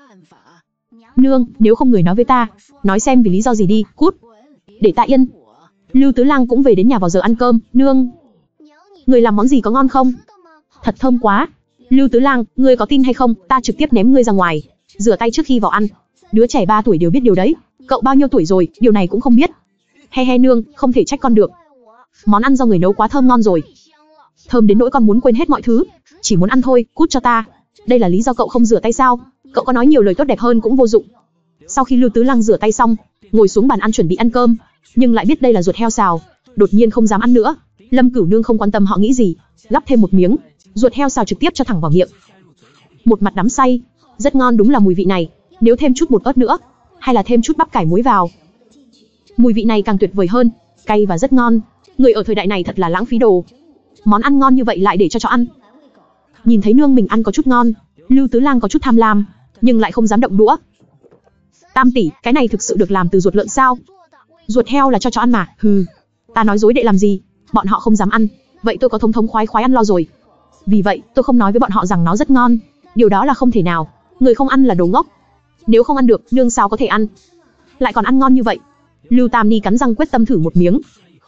Nương, nếu không người nói với ta, nói xem vì lý do gì đi, cút. Để ta yên. Lưu Tứ Lang cũng về đến nhà vào giờ ăn cơm. Nương, người làm món gì có ngon không? Thật thơm quá. Lưu Tứ Lang, ngươi có tin hay không, ta trực tiếp ném ngươi ra ngoài, rửa tay trước khi vào ăn. Đứa trẻ 3 tuổi đều biết điều đấy. Cậu bao nhiêu tuổi rồi, điều này cũng không biết. He he nương, không thể trách con được. Món ăn do người nấu quá thơm ngon rồi. Thơm đến nỗi con muốn quên hết mọi thứ, chỉ muốn ăn thôi, cút cho ta. Đây là lý do cậu không rửa tay sao? Cậu có nói nhiều lời tốt đẹp hơn cũng vô dụng. Sau khi Lưu Tứ Lang rửa tay xong, ngồi xuống bàn ăn chuẩn bị ăn cơm, nhưng lại biết đây là ruột heo xào, đột nhiên không dám ăn nữa. Lâm Cửu Nương không quan tâm họ nghĩ gì, gắp thêm một miếng, ruột heo xào trực tiếp cho thẳng vào miệng. Một mặt đắm say, rất ngon đúng là mùi vị này, nếu thêm chút bột ớt nữa, hay là thêm chút bắp cải muối vào, mùi vị này càng tuyệt vời hơn, cay và rất ngon. Người ở thời đại này thật là lãng phí đồ. Món ăn ngon như vậy lại để cho chó ăn. Nhìn thấy nương mình ăn có chút ngon, Lưu Tứ Lang có chút tham lam, nhưng lại không dám động đũa. Tam tỷ, cái này thực sự được làm từ ruột lợn sao? Ruột heo là cho chó ăn mà. Hừ, ta nói dối để làm gì? Bọn họ không dám ăn, vậy tôi có thống thống khoái khoái ăn lo rồi. Vì vậy, tôi không nói với bọn họ rằng nó rất ngon. Điều đó là không thể nào. Người không ăn là đồ ngốc. Nếu không ăn được, nương sao có thể ăn? Lại còn ăn ngon như vậy. Lưu Tam Ni cắn răng quyết tâm thử một miếng.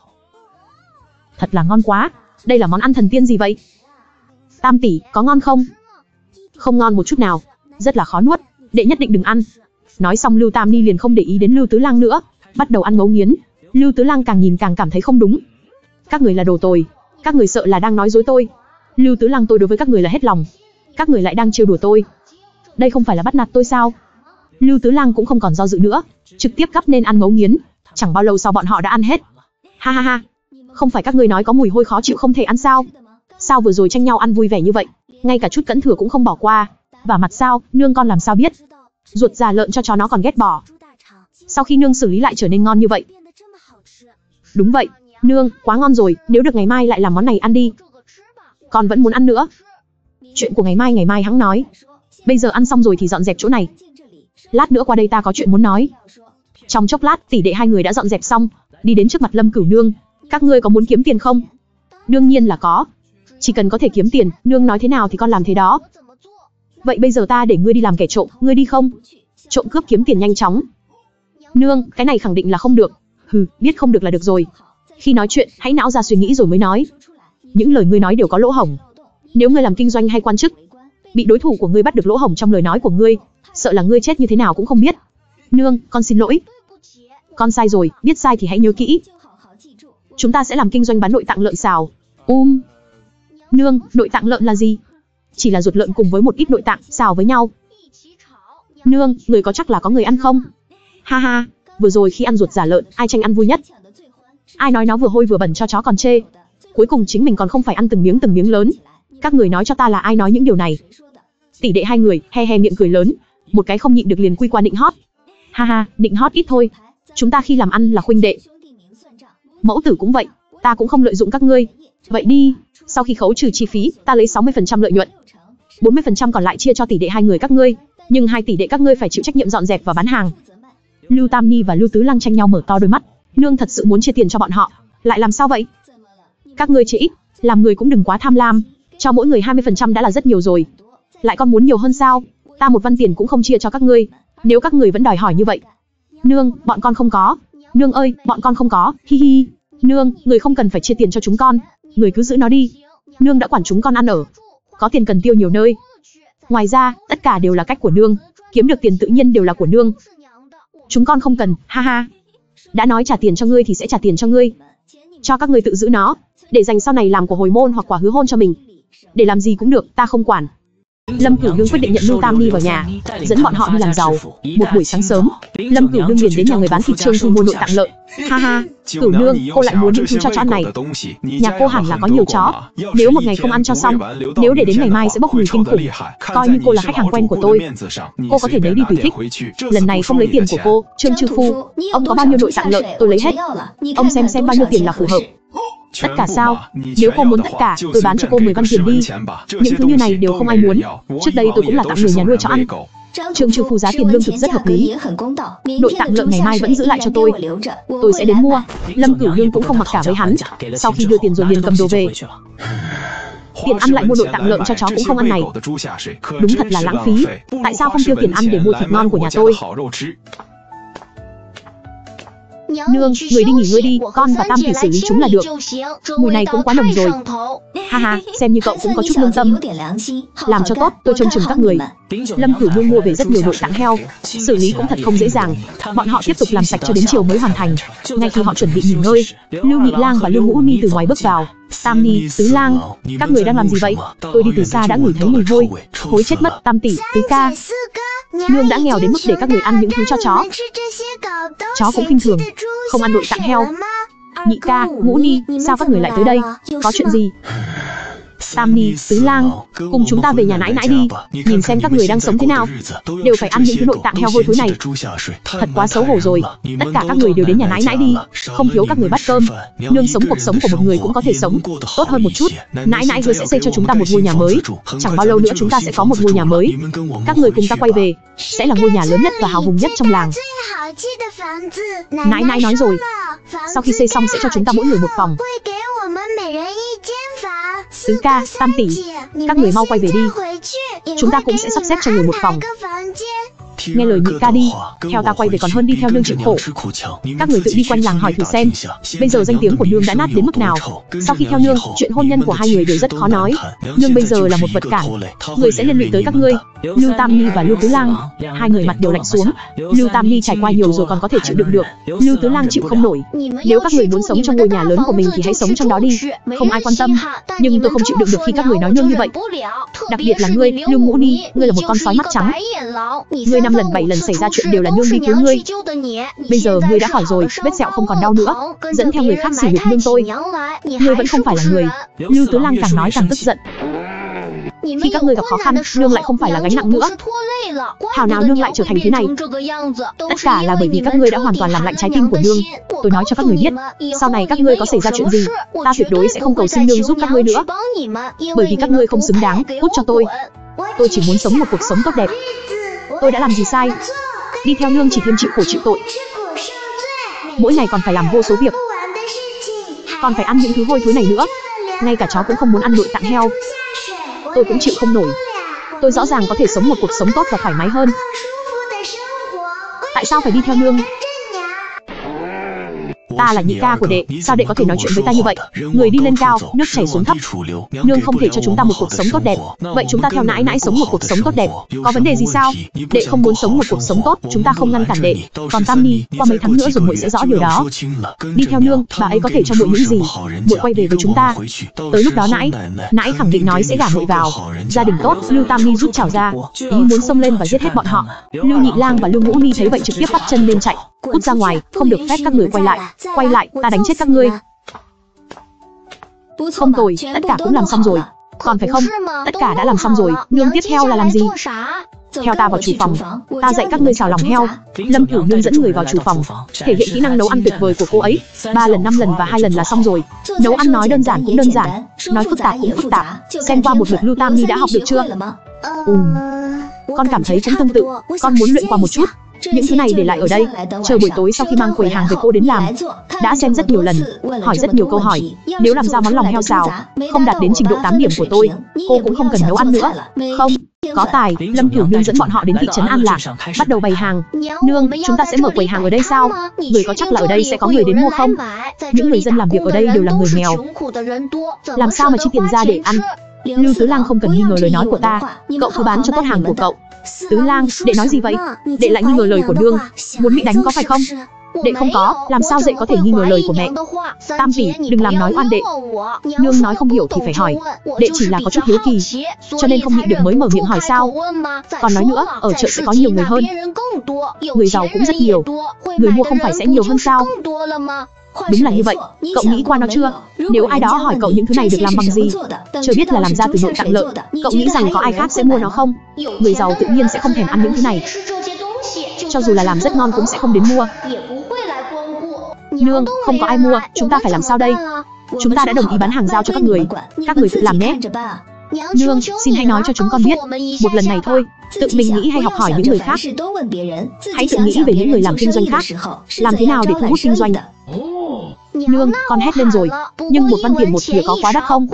Thật là ngon quá. Đây là món ăn thần tiên gì vậy? Tam tỷ, có ngon không? Không ngon một chút nào. Rất là khó nuốt. Đệ nhất định đừng ăn. Nói xong Lưu Tam Ni liền không để ý đến Lưu Tứ Lang nữa, bắt đầu ăn ngấu nghiến. Lưu Tứ Lang càng nhìn càng cảm thấy không đúng. Các người là đồ tồi. Các người sợ là đang nói dối tôi. Lưu Tứ Lang, tôi đối với các người là hết lòng. Các người lại đang trêu đùa tôi. Đây không phải là bắt nạt tôi sao? Lưu Tứ Lang cũng không còn do dự nữa, trực tiếp gắp nên ăn ngấu nghiến. Chẳng bao lâu sau bọn họ đã ăn hết. Ha ha ha. Không phải các ngươi nói có mùi hôi khó chịu không thể ăn sao? Sao vừa rồi tranh nhau ăn vui vẻ như vậy, ngay cả chút cẫn thừa cũng không bỏ qua. Và mặt sao, nương con làm sao biết? Ruột già lợn cho chó nó còn ghét bỏ. Sau khi nương xử lý lại trở nên ngon như vậy. Đúng vậy, nương, quá ngon rồi, nếu được ngày mai lại làm món này ăn đi. Con vẫn muốn ăn nữa. Chuyện của ngày mai hẵng nói. Bây giờ ăn xong rồi thì dọn dẹp chỗ này. Lát nữa qua đây ta có chuyện muốn nói. Trong chốc lát, tỷ đệ hai người đã dọn dẹp xong, đi đến trước mặt Lâm Cửu Nương. Các ngươi có muốn kiếm tiền không? Đương nhiên là có. Chỉ cần có thể kiếm tiền, nương nói thế nào thì con làm thế đó. Vậy bây giờ ta để ngươi đi làm kẻ trộm, ngươi đi không? Trộm cướp kiếm tiền nhanh chóng. Nương, cái này khẳng định là không được. Hừ, biết không được là được rồi. Khi nói chuyện, hãy não ra suy nghĩ rồi mới nói. Những lời ngươi nói đều có lỗ hổng. Nếu ngươi làm kinh doanh hay quan chức, bị đối thủ của ngươi bắt được lỗ hổng trong lời nói của ngươi, sợ là ngươi chết như thế nào cũng không biết. Nương, con xin lỗi. Con sai rồi, biết sai thì hãy nhớ kỹ. Chúng ta sẽ làm kinh doanh bán nội tạng lợn xào. Nương, nội tạng lợn là gì? Chỉ là ruột lợn cùng với một ít nội tạng xào với nhau. Nương, người có chắc là có người ăn không? Ha ha, vừa rồi khi ăn ruột giả lợn, ai tranh ăn vui nhất? Ai nói nó vừa hôi vừa bẩn cho chó còn chê. Cuối cùng chính mình còn không phải ăn từng miếng lớn. Các người nói cho ta là ai nói những điều này? Tỷ đệ hai người he he miệng cười lớn, một cái không nhịn được liền quy qua nịnh hót. Ha ha, nịnh hót ít thôi. Chúng ta khi làm ăn là huynh đệ. Mẫu tử cũng vậy, ta cũng không lợi dụng các ngươi. Vậy đi, sau khi khấu trừ chi phí, ta lấy 60% lợi nhuận. 40% còn lại chia cho tỷ đệ hai người các ngươi, nhưng hai tỷ đệ các ngươi phải chịu trách nhiệm dọn dẹp và bán hàng. Lưu Tam Ni và Lưu Tứ Lang tranh nhau mở to đôi mắt, nương thật sự muốn chia tiền cho bọn họ, lại làm sao vậy? Các ngươi chia ít, làm người cũng đừng quá tham lam, cho mỗi người 20% đã là rất nhiều rồi. Lại còn muốn nhiều hơn sao? Ta một văn tiền cũng không chia cho các ngươi, nếu các người vẫn đòi hỏi như vậy. Nương, bọn con không có. Nương ơi, bọn con không có, hi hi. Nương, người không cần phải chia tiền cho chúng con, người cứ giữ nó đi. Nương đã quản chúng con ăn ở, có tiền cần tiêu nhiều nơi. Ngoài ra, tất cả đều là cách của nương, kiếm được tiền tự nhiên đều là của nương. Chúng con không cần, ha ha. Đã nói trả tiền cho ngươi thì sẽ trả tiền cho ngươi. Cho các ngươi tự giữ nó, để dành sau này làm của hồi môn hoặc quả hứa hôn cho mình. Để làm gì cũng được, ta không quản. Lâm Cửu Nương quyết định nhận Lưu Tam Ni vào nhà, dẫn bọn họ đi làm giàu. Một buổi sáng sớm, Lâm Cửu Nương liền đến nhà người bán thịt Trương thu mua nội tạng lợn. Ha ha, Cửu Nương, cô lại muốn những thứ cho chó ăn này. Nhà cô hẳn là có nhiều chó. Nếu một ngày không ăn cho xong, nếu để đến ngày mai sẽ bốc mùi kinh khủng. Coi như cô là khách hàng quen của tôi, cô có thể lấy đi tùy thích. Lần này không lấy tiền của cô, Trương Chư Phu. Ông có bao nhiêu nội tạng lợn, tôi lấy hết. Ông xem bao nhiêu tiền là phù hợp. Tất cả sao? Nếu cô muốn tất cả, tôi bán cho cô 10 văn tiền đi. Những thứ như này đều không ai muốn. Trước đây tôi cũng là tặng người nhà nuôi chó ăn. Trương Chư Phu giá tiền lương thực rất hợp lý. Nội tạng lợn ngày mai vẫn giữ lại cho tôi sẽ đến mua. Lâm Cửu Nương cũng không mặc cả với hắn. Sau khi đưa tiền rồi liền cầm đồ về. Tiền ăn lại mua nội tạng lợn cho chó cũng không ăn này. Đúng thật là lãng phí. Tại sao không tiêu tiền ăn để mua thịt ngon của nhà tôi? Nương, người đi nghỉ ngơi đi, con và Tam Tỷ xử lý chúng là được. Mùi này cũng quá nồng rồi. Ha ha, xem như cậu cũng có chút lương tâm. Làm cho tốt, tôi trông chừng các người. Lâm Cửu Nương mua về rất nhiều nội tạng heo, xử lý cũng thật không dễ dàng. Bọn họ tiếp tục làm sạch cho đến chiều mới hoàn thành. Ngay khi họ chuẩn bị nghỉ ngơi, Lưu Nhị Lang và Lưu Ngũ Ni từ ngoài bước vào. Tam Ni, Tứ Lang, các người đang làm gì vậy? Tôi đi từ xa đã ngửi thấy mùi hôi, thối chết mất. Tam Tỷ, Tứ ca, Nương đã nghèo đến mức để các người ăn những thứ cho chó. Chó cũng khinh thường, không ăn nội tạng heo. Nhị ca, Ngũ Ni, sao các người lại tới đây? Có chuyện gì? Tam Ni, Tứ Lang, cùng chúng ta về nhà nãi nãi đi, nhìn xem các người đang sống thế nào. Đều phải ăn những thứ nội tạng heo hôi thối này. Thật quá xấu hổ rồi. Tất cả các người đều đến nhà nãi nãi đi, không thiếu các người bát cơm. Nương sống cuộc sống của một người cũng có thể sống tốt hơn một chút. Nãi nãi hứa sẽ xây cho chúng ta một ngôi nhà mới. Chẳng bao lâu nữa chúng ta sẽ có một ngôi nhà mới. Các người cùng ta quay về, sẽ là ngôi nhà lớn nhất và hào hùng nhất trong làng. Nãi nãi nói rồi, sau khi xây xong sẽ cho chúng ta mỗi người một phòng. Tứ ca, Tam Tỷ, các người mau quay về đi. Chúng ta cũng sẽ sắp xếp cho người một phòng. Nghe lời nhị ca đi, theo ta quay về còn hơn đi theo nương chịu khổ. Các người tự đi quanh làng hỏi thử xem, bây giờ danh tiếng của nương đã nát đến mức nào. Sau khi theo nương, chuyện hôn nhân của hai người đều rất khó nói. Nương bây giờ là một vật cản, người sẽ liên lụy tới các ngươi. Lưu Tam Ni và Lưu Tứ Lang, hai người mặt đều lạnh xuống. Lưu Tam Ni trải qua nhiều rồi còn có thể chịu đựng được, Lưu Tứ Lang chịu không nổi. Nếu các người muốn sống trong ngôi nhà lớn của mình thì hãy sống trong đó đi, không ai quan tâm. Nhưng tôi không chịu đựng được khi các người nói nương như vậy. Đặc biệt là ngươi, Lưu Ngũ Ni, ngươi là một con sói mắt trắng. Ngươi 5 lần 7 lần xảy ra chuyện đều là nương đi cứu ngươi. Bây giờ ngươi đã khỏi rồi, vết sẹo không còn đau nữa, dẫn theo người khác sỉ nhục nương tôi. Ngươi vẫn không phải là người. Lưu Tứ Lang càng nói càng tức giận. Khi các ngươi gặp khó khăn, nương lại không phải là gánh nặng nữa. Thảo nào nương lại trở thành thế này? Tất cả là bởi vì các ngươi đã hoàn toàn làm lạnh trái tim của nương. Tôi nói cho các người biết, sau này các ngươi có xảy ra chuyện gì, ta tuyệt đối sẽ không cầu xin nương giúp các ngươi nữa. Bởi vì các ngươi không xứng đáng, cút cho tôi. Tôi chỉ muốn sống một cuộc sống tốt đẹp. Tôi đã làm gì sai? Đi theo nương chỉ thêm chịu khổ chịu tội. Mỗi ngày còn phải làm vô số việc, còn phải ăn những thứ hôi thối này nữa. Ngay cả chó cũng không muốn ăn nội tạng heo. Tôi cũng chịu không nổi. Tôi rõ ràng có thể sống một cuộc sống tốt và thoải mái hơn. Tại sao phải đi theo nương? Ta là nhị ca của đệ, sao đệ có thể nói chuyện với ta như vậy? Người đi lên cao, nước chảy xuống thấp. Nương không thể cho chúng ta một cuộc sống tốt đẹp, vậy chúng ta theo nãi nãi sống một cuộc sống tốt đẹp. Có vấn đề gì sao? Đệ không muốn sống một cuộc sống tốt, chúng ta không ngăn cản đệ. Còn Tam Ni, qua mấy tháng nữa rồi muội sẽ rõ điều đó. Đi theo nương, bà ấy có thể cho muội những gì? Muội quay về với chúng ta. Tới lúc đó nãi khẳng định nói sẽ gả muội vào. Gia đình tốt. Lưu Tam Ni rút chảo ra, ý muốn xông lên và giết hết bọn họ. Lưu Nhị Lang và Lưu Ngũ Ni thấy vậy trực tiếp bắt chân lên chạy. Cút ra ngoài, không được phép các người quay lại. Quay lại, ta đánh chết các ngươi. Không tồi, tất cả cũng làm xong rồi. Còn phải không? Tất cả đã làm xong rồi, nương tiếp theo là làm gì? Theo ta vào chủ phòng, ta dạy các ngươi xào lòng heo. Lâm Cửu Nương dẫn người vào chủ phòng, thể hiện kỹ năng nấu ăn tuyệt vời của cô ấy. 3 lần, 5 lần và 2 lần là xong rồi. Nấu ăn nói đơn giản cũng đơn giản, nói phức tạp cũng phức tạp. Xem qua một lượt Lưu Tam Ni đã học được chưa? Con cảm thấy cũng tương tự, con muốn luyện qua một chút. Những thứ này để lại ở đây, chờ buổi tối sau khi mang quầy hàng về cô đến làm. Đã xem rất nhiều lần, hỏi rất nhiều câu hỏi. Nếu làm ra món lòng heo xào không đạt đến trình độ 8 điểm của tôi, cô cũng không cần nấu ăn nữa. Không, có tài. Lâm Cửu Nương dẫn bọn họ đến thị trấn An Lạc, bắt đầu bày hàng. Nương, chúng ta sẽ mở quầy hàng ở đây sao? Người có chắc là ở đây sẽ có người đến mua không? Những người dân làm việc ở đây đều là người nghèo, làm sao mà chi tiền ra để ăn? Lưu Tứ Lang không cần nghi ngờ lời nói của ta, cậu cứ bán cho tốt hàng của cậu. Tứ Lang, đệ nói gì vậy? Đệ lại nghi ngờ lời của nương, muốn bị đánh có phải không? Đệ không có, làm sao đệ có thể nghi ngờ lời của mẹ? Tam tỷ, đừng làm nói oan đệ. Nương nói không hiểu thì phải hỏi. Đệ chỉ là có chút hiếu kỳ, cho nên không nhịn được mới mở miệng hỏi sao. Còn nói nữa, ở chợ sẽ có nhiều người hơn. Người giàu cũng rất nhiều. Người mua không phải sẽ nhiều hơn sao? Đúng là như vậy, cậu nghĩ qua nó chưa? Nếu ai đó hỏi cậu những thứ này được làm bằng gì, chưa biết là làm ra từ nội tạng lợn, cậu nghĩ rằng có ai khác sẽ mua nó không? Người giàu tự nhiên sẽ không thèm ăn những thứ này. Cho dù là làm rất ngon cũng sẽ không đến mua. Nương, không có ai mua, chúng ta phải làm sao đây? Chúng ta đã đồng ý bán hàng giao cho các người tự làm nhé. Nương, xin hãy nói cho chúng con biết, một lần này thôi, tự mình nghĩ hay học hỏi những người khác. Hãy tự nghĩ về những người làm kinh doanh khác, làm thế nào để thu hút kinh doanh. Nương, con hét lên rồi, nhưng một văn tiền một thìa có quá đắt không?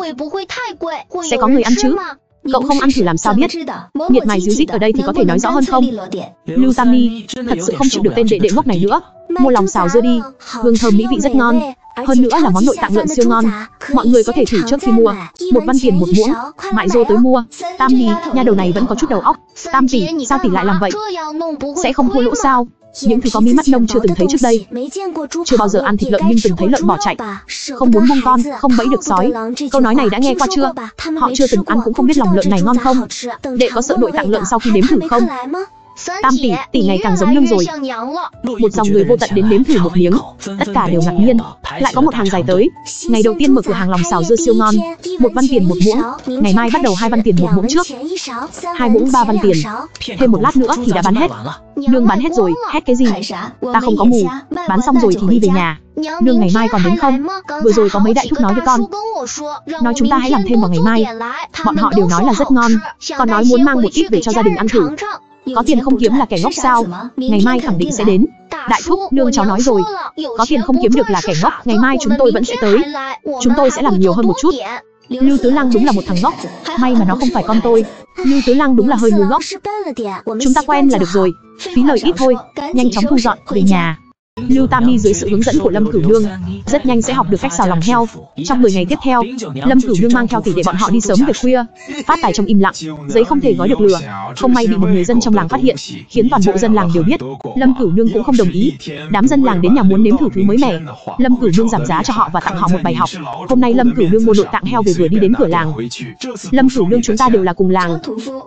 Sẽ có người ăn chứ? Cậu không ăn thử làm sao biết? Miệt mài díu dít ở đây thì có thể nói rõ hơn không? Lưu Tam Ni, thật sự không chịu được tên đệ đệ ngốc này nữa. Mua lòng xào dưa đi, hương thơm mỹ vị rất ngon. Hơn nữa là món nội tạng lợn siêu ngon. Mọi người có thể thử trước khi mua. Một văn tiền một muỗng, mại dô tới mua. Tam Ni, nha đầu này vẫn có chút đầu óc. Tam tỷ, sao tỷ lại làm vậy? Sẽ không thua lỗ sao? Những thứ có mí mắt nông chưa từng thấy trước đây. Chưa bao giờ ăn thịt lợn nhưng từng thấy lợn bỏ chạy. Không muốn buông con, không bẫy được sói. Câu nói này đã nghe qua chưa? Họ chưa từng ăn cũng không biết lòng lợn này ngon không? Đệ có sợ nội tạng lợn sau khi nếm thử không? Tam tỷ, tỷ ngày càng giống nương rồi. Một dòng người vô tận đến nếm thử một miếng, tất cả đều ngạc nhiên. Lại có một hàng dài tới. Ngày đầu tiên mở cửa hàng lòng xào dưa siêu ngon, một văn tiền một muỗng. Ngày mai bắt đầu 2 văn tiền một muỗng trước, 2 muỗng 3 văn tiền. Thêm một lát nữa thì đã bán hết. Nương bán hết rồi, hét cái gì? Ta không có mù, bán xong rồi thì đi về nhà. Nương ngày mai còn đến không? Vừa rồi có mấy đại thúc nói với con, nói chúng ta hãy làm thêm vào ngày mai. Bọn họ đều nói là rất ngon, còn nói muốn mang một ít về cho gia đình ăn thử. Có tiền không kiếm là kẻ ngốc sao? Ngày mai khẳng định sẽ đến. Đại thúc, nương cháu nói rồi, có tiền không kiếm được là kẻ ngốc. Ngày mai chúng tôi vẫn sẽ tới. Chúng tôi sẽ làm nhiều hơn một chút. Lưu Tứ Lăng đúng là một thằng ngốc. May mà nó không phải con tôi. Lưu Tứ Lăng đúng là hơi ngu ngốc. Chúng ta quen là được rồi, phí lời ít thôi. Nhanh chóng thu dọn về nhà. Lưu Tam Ni dưới sự hướng dẫn của Lâm Cửu Nương rất nhanh sẽ học được cách xào lòng heo. Trong 10 ngày tiếp theo, Lâm Cửu Nương mang theo tỷ đệ bọn họ đi sớm về khuya, phát tài trong im lặng, giấy không thể gói được lửa. Không may bị một người dân trong làng phát hiện, khiến toàn bộ dân làng đều biết. Lâm Cửu Nương cũng không đồng ý. Đám dân làng đến nhà muốn nếm thử thứ mới mẻ. Lâm Cửu Nương giảm giá cho họ và tặng họ một bài học. Hôm nay Lâm Cửu Nương mua nội tạng heo về vừa đi đến cửa làng. Lâm Cửu Nương, chúng ta đều là cùng làng.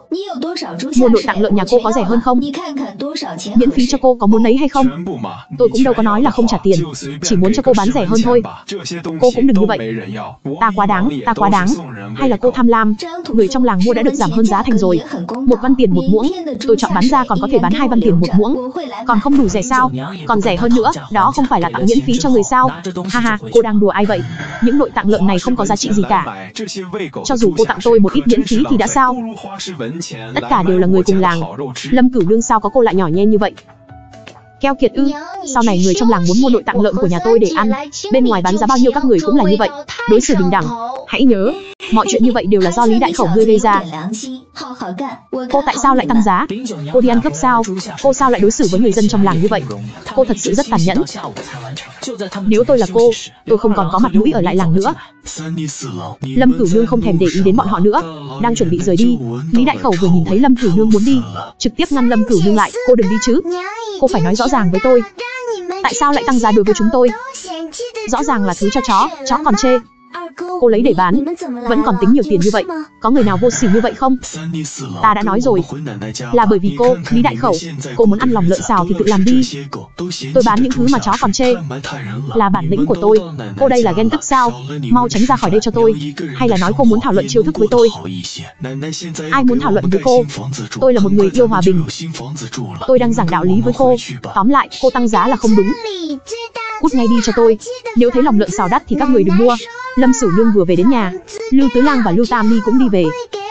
Mua nội tạng lợn nhà cô có rẻ hơn không? Miễn phí cho cô, có muốn lấy hay không? Tôi cũng đâu có nói là không trả tiền, chỉ muốn cho cô bán rẻ hơn thôi. Cô cũng đừng như vậy. Ta quá đáng. Hay là cô tham lam? Người trong làng mua đã được giảm hơn giá thành rồi. 1 văn tiền một muỗng, tôi chọn bán ra còn có thể bán 2 văn tiền một muỗng. Còn không đủ rẻ sao? Còn rẻ hơn nữa, đó không phải là tặng miễn phí cho người sao? Ha ha, cô đang đùa ai vậy? Những nội tạng lợn này không có giá trị gì cả. Cho dù cô tặng tôi một ít miễn phí thì đã sao? Tất cả đều là người cùng làng. Lâm Cửu Nương, sao có cô lại nhỏ nhen như vậy? Keo kiệt ư? Sau này người trong làng muốn mua nội tạng lợn của nhà tôi để ăn, bên ngoài bán giá bao nhiêu các người cũng là như vậy, đối xử bình đẳng. Hãy nhớ, mọi chuyện như vậy đều là do Lý Đại Khẩu ngươi gây ra. Cô tại sao lại tăng giá? Cô đi ăn cướp sao? Cô sao lại đối xử với người dân trong làng như vậy? Cô thật sự rất tàn nhẫn. Nếu tôi là cô, tôi không còn có mặt mũi ở lại làng nữa. Lâm Cửu Nương không thèm để ý đến bọn họ nữa, đang chuẩn bị rời đi. Lý Đại Khẩu vừa nhìn thấy Lâm Cửu Nương muốn đi, trực tiếp ngăn Lâm Cửu Nương lại. Cô đừng đi chứ. Cô phải nói rõ ràng với tôi, tại sao lại tăng giá đối với chúng tôi? Rõ ràng là thứ cho chó còn chê. Cô lấy để bán, vẫn còn tính nhiều tiền như vậy. Có người nào vô sỉ như vậy không? Ta đã nói rồi, là bởi vì cô, Lý Đại Khẩu. Cô muốn ăn lòng lợn xào thì tự làm đi. Tôi bán những thứ mà chó còn chê, là bản lĩnh của tôi. Cô đây là ghen tức sao? Mau tránh ra khỏi đây cho tôi. Hay là nói cô muốn thảo luận chiêu thức với tôi? Ai muốn thảo luận với cô? Tôi là một người yêu hòa bình. Tôi đang giảng đạo lý với cô. Tóm lại, cô tăng giá là không đúng. Cút ngay đi cho tôi. Nếu thấy lòng lợn xào đắt thì các người đừng mua. Lâm Sửu Nương vừa về đến nhà, Lưu Tứ Lăng và Lưu Tam Ni cũng đi về.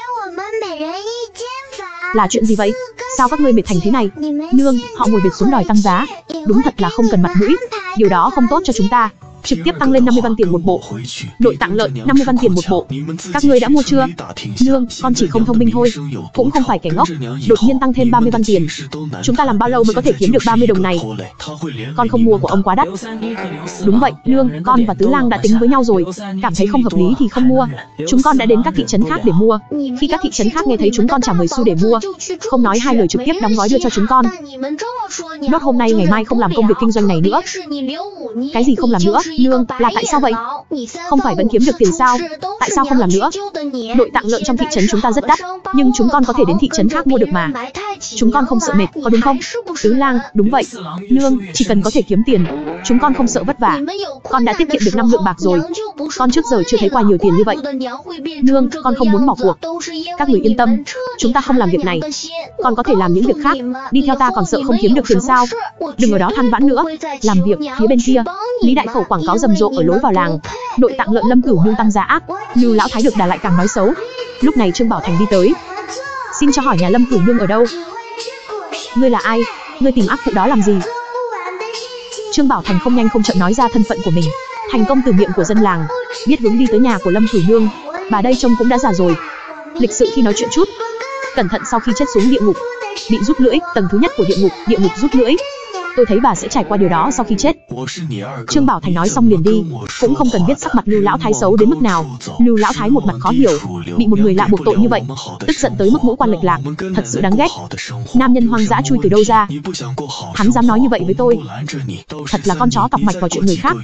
Là chuyện gì vậy? Sao các ngươi mệt thành thế này? Nương, họ ngồi bệt xuống đòi tăng giá. Đúng thật là không cần mặt mũi. Điều đó không tốt cho chúng ta. trực tiếp tăng lên 50 văn tiền một bộ. Nội tạng lợn 50 văn tiền một bộ. Các ngươi đã mua chưa? Nương, con chỉ không thông minh thôi, cũng không phải kẻ ngốc. Đột nhiên tăng thêm 30 văn tiền. Chúng ta làm bao lâu mới có thể kiếm được 30 đồng này? Con không mua của ông quá đắt. Đúng vậy, nương, con và Tứ Lang đã tính với nhau rồi, cảm thấy không hợp lý thì không mua. Chúng con đã đến các thị trấn khác để mua. Khi các thị trấn khác nghe thấy chúng con trả 10 xu để mua, không nói hai lời trực tiếp đóng gói đưa cho chúng con. Nốt hôm nay ngày mai không làm công việc kinh doanh này nữa. Cái gì không làm nữa, nương, là tại sao vậy? Không phải vẫn kiếm được tiền sao? Tại sao không làm nữa? Nội tạng lợn trong thị trấn chúng ta rất đắt, nhưng chúng con có thể đến thị trấn khác mua được mà. Chúng con không sợ mệt, có đúng không? Tứ Lang, đúng vậy. Nương, chỉ cần có thể kiếm tiền, chúng con không sợ vất vả. Con đã tiết kiệm được 5 lượng bạc rồi. Con trước giờ chưa thấy qua nhiều tiền như vậy. Nương, con không muốn bỏ cuộc. Các người yên tâm, chúng ta không làm việc này. Con có thể làm những việc khác. Đi theo ta còn sợ không kiếm được tiền sao? Đừng ở đó than vãn nữa. Làm việc phía bên kia. Lý Đại Khẩu quảng cáo rầm rộ ở lối vào làng. Nội tạng lợn Lâm Cửu Nương tăng giá ác. Lưu lão thái được đà lại càng nói xấu. Lúc này Trương Bảo Thành đi tới. Xin cho hỏi nhà Lâm Cửu Nương ở đâu? Ngươi là ai? Ngươi tìm ác phụ đó làm gì? Trương Bảo Thành không nhanh không chậm nói ra thân phận của mình. Thành công từ miệng của dân làng, biết hướng đi tới nhà của Lâm Cửu Nương. Bà đây trông cũng đã già rồi. Lịch sự khi nói chuyện chút. Cẩn thận sau khi chết xuống địa ngục. Bị rút lưỡi, tầng thứ nhất của địa ngục rút lưỡi. Tôi thấy bà sẽ trải qua điều đó sau khi chết. Trương Bảo Thành nói xong liền đi, cũng không cần biết sắc mặt Lưu lão thái xấu đến mức nào. Lưu lão thái một mặt khó hiểu, bị một người lạ buộc tội như vậy, tức giận tới mức ngũ quan lệch lạc, thật sự đáng ghét. Nam nhân hoang dã chui từ đâu ra? Hắn dám nói như vậy với tôi? Thật là con chó tọc mạch vào chuyện người khác.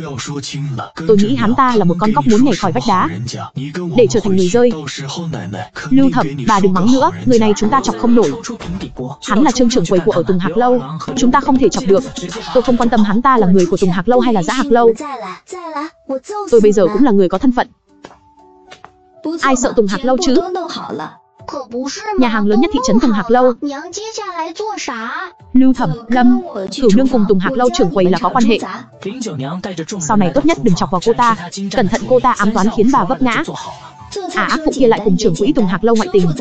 Tôi nghĩ hắn ta là một con cóc muốn nhảy khỏi vách đá để trở thành người rơi. Lưu Thẩm, bà đừng mắng nữa, người này chúng ta chọc không nổi. Hắn là Trương trưởng quầy của ở Tùng Hạc Lâu, chúng ta không thể chọc được. Tôi không quan tâm hắn ta là người của Tùng Hạc Lâu hay là Dã Hạc Lâu. Tôi bây giờ cũng là người có thân phận. Ai sợ Tùng Hạc Lâu chứ? Nhà hàng lớn nhất thị trấn Tùng Hạc Lâu. Lưu Thẩm, Lâm Cửu Nương cùng Tùng Hạc Lâu trưởng quầy là có quan hệ. Sau này tốt nhất đừng chọc vào cô ta, cẩn thận cô ta ám toán khiến bà vấp ngã. Ác phụ kia lại cùng trưởng quỹ Tùng Hạc Lâu ngoại tình.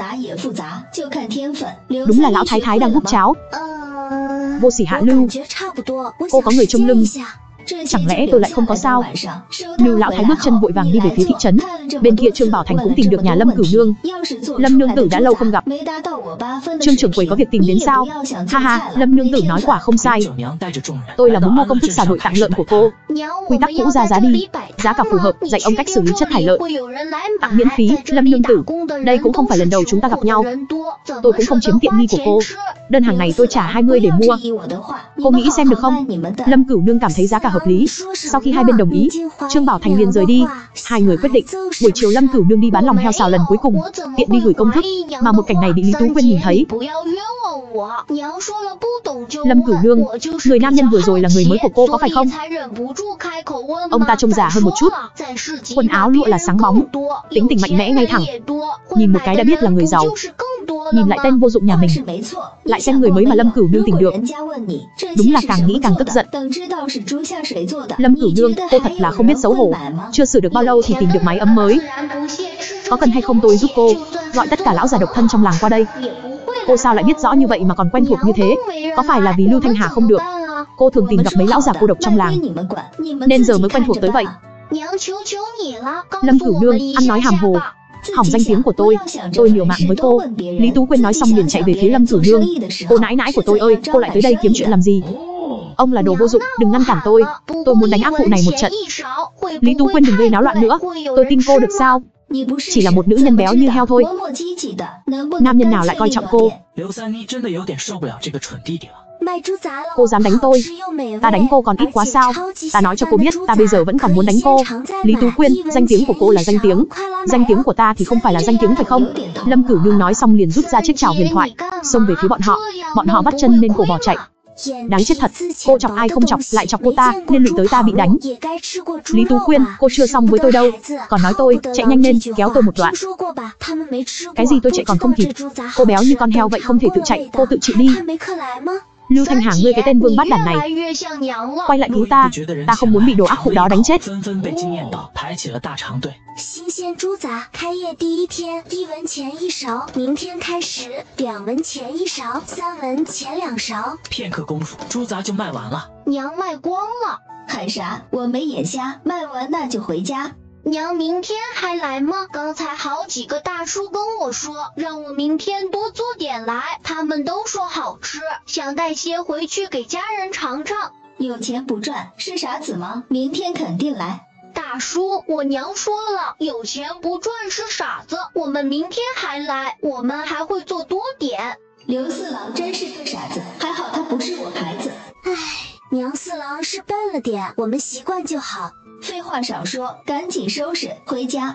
Đúng là lão thái thái đang húp cháo. Vô sỉ hạ Lưu, cô có người trông lưng, chẳng lẽ tôi lại không có sao? Lưu lão thái bước chân vội vàng đi về phía thị trấn. Bên kia Trương Bảo Thành cũng tìm được nhà Lâm Cửu Nương. Lâm nương tử đã lâu không gặp. Trương trưởng quầy có việc tìm đến sao? Ha ha, Lâm nương tử nói quả không sai. Tôi là muốn mua công thức xả nội tạng lợn của cô. Quy tắc cũ ra giá đi, giá cả phù hợp, dạy ông cách xử lý chất thải lợn. Tặng miễn phí, Lâm nương tử. Đây cũng không phải lần đầu chúng ta gặp nhau. Tôi cũng không chiếm tiện nghi của cô. Đơn hàng này tôi trả 20 để mua. Cô nghĩ xem được không? Lâm Cửu Nương cảm thấy giá cả hợp lý. Sau khi hai bên đồng ý, Trương Bảo Thành liền rời đi. Hai người quyết định buổi chiều Lâm Cửu Nương đi bán lòng heo xào lần cuối cùng, tiện đi gửi công thức. Mà một cảnh này bị Lý Tú Quyên nhìn thấy. Lâm Cửu Nương, người nam nhân vừa rồi là người mới của cô có phải không? Ông ta trông già hơn một chút, quần áo lụa là sáng bóng, tính tình mạnh mẽ ngay thẳng, nhìn một cái đã biết là người giàu. Nhìn lại tên vô dụng nhà mình, lại xem người mới mà Lâm Cửu Nương tìm được, đúng là càng nghĩ càng tức giận. Lâm Cửu Nương, cô thật là không biết xấu hổ, chưa sửa được bao lâu thì tìm được mái ấm mới. Có cần hay không tôi giúp cô gọi tất cả lão già độc thân trong làng qua đây? Cô sao lại biết rõ như vậy mà còn quen thuộc như thế? Có phải là vì Lưu Thanh Hà không được? Cô thường tìm gặp mấy lão già cô độc trong làng, nên giờ mới quen thuộc tới vậy. Lâm Cửu Nương, ăn nói hàm hồ, hỏng danh tiếng của tôi liều mạng với cô. Lý Tú Quyên nói xong liền chạy về phía Lâm Cửu Nương. Cô nãi nãi của tôi ơi, cô lại tới đây kiếm chuyện làm gì? Ông là đồ vô dụng, đừng ngăn cản tôi muốn đánh ác phụ này một trận. Lý Tú Quyên đừng gây náo loạn nữa, tôi tin cô được sao? Chỉ là một nữ nhân béo như heo thôi. Nam nhân nào lại coi trọng cô? Cô dám đánh tôi? Ta đánh cô còn ít quá sao? Ta nói cho cô biết, ta bây giờ vẫn còn muốn đánh cô. Lý Tú Quyên, danh tiếng của cô là danh tiếng của ta thì không phải là danh tiếng phải không? Lâm Cửu Nương nói xong liền rút ra chiếc chảo huyền thoại, xông về phía bọn họ bắt chân nên cổ bỏ chạy. Đáng chết thật, cô chọc ai không chọc, lại chọc cô ta, nên lụy tới ta bị đánh. Lý Tú Quyên, cô chưa xong với tôi đâu, còn nói tôi, chạy nhanh lên, kéo tôi một đoạn. Cái gì tôi chạy còn không kịp, cô béo như con heo vậy không thể tự chạy, cô tự chịu đi. Lưu Thanh Hà, ngươi cái tên vương bát đản này, quay lại cứu ta, ta không muốn bị đồ ác phụ đó đánh chết. 新鲜猪杂开业第一天，1文钱1勺，明天开始2文钱1勺，3文钱2勺。 片刻功夫，猪杂就卖完了。 娘卖光了， 喊啥？我没眼瞎，卖完那就回家。 娘明天还来吗？刚才好几个大叔跟我说，让我明天多做点来，他们都说好吃，想带些回去给家人尝尝。 有钱不赚是傻子吗？明天肯定来。 大叔，我娘说了，有钱不赚是傻子。我们明天还来，我们还会做多点。 刘四郎真是个傻子，还好他不是我孩子。 唉，娘四郎是笨了点，我们习惯就好。 废话少说，赶紧收拾回家。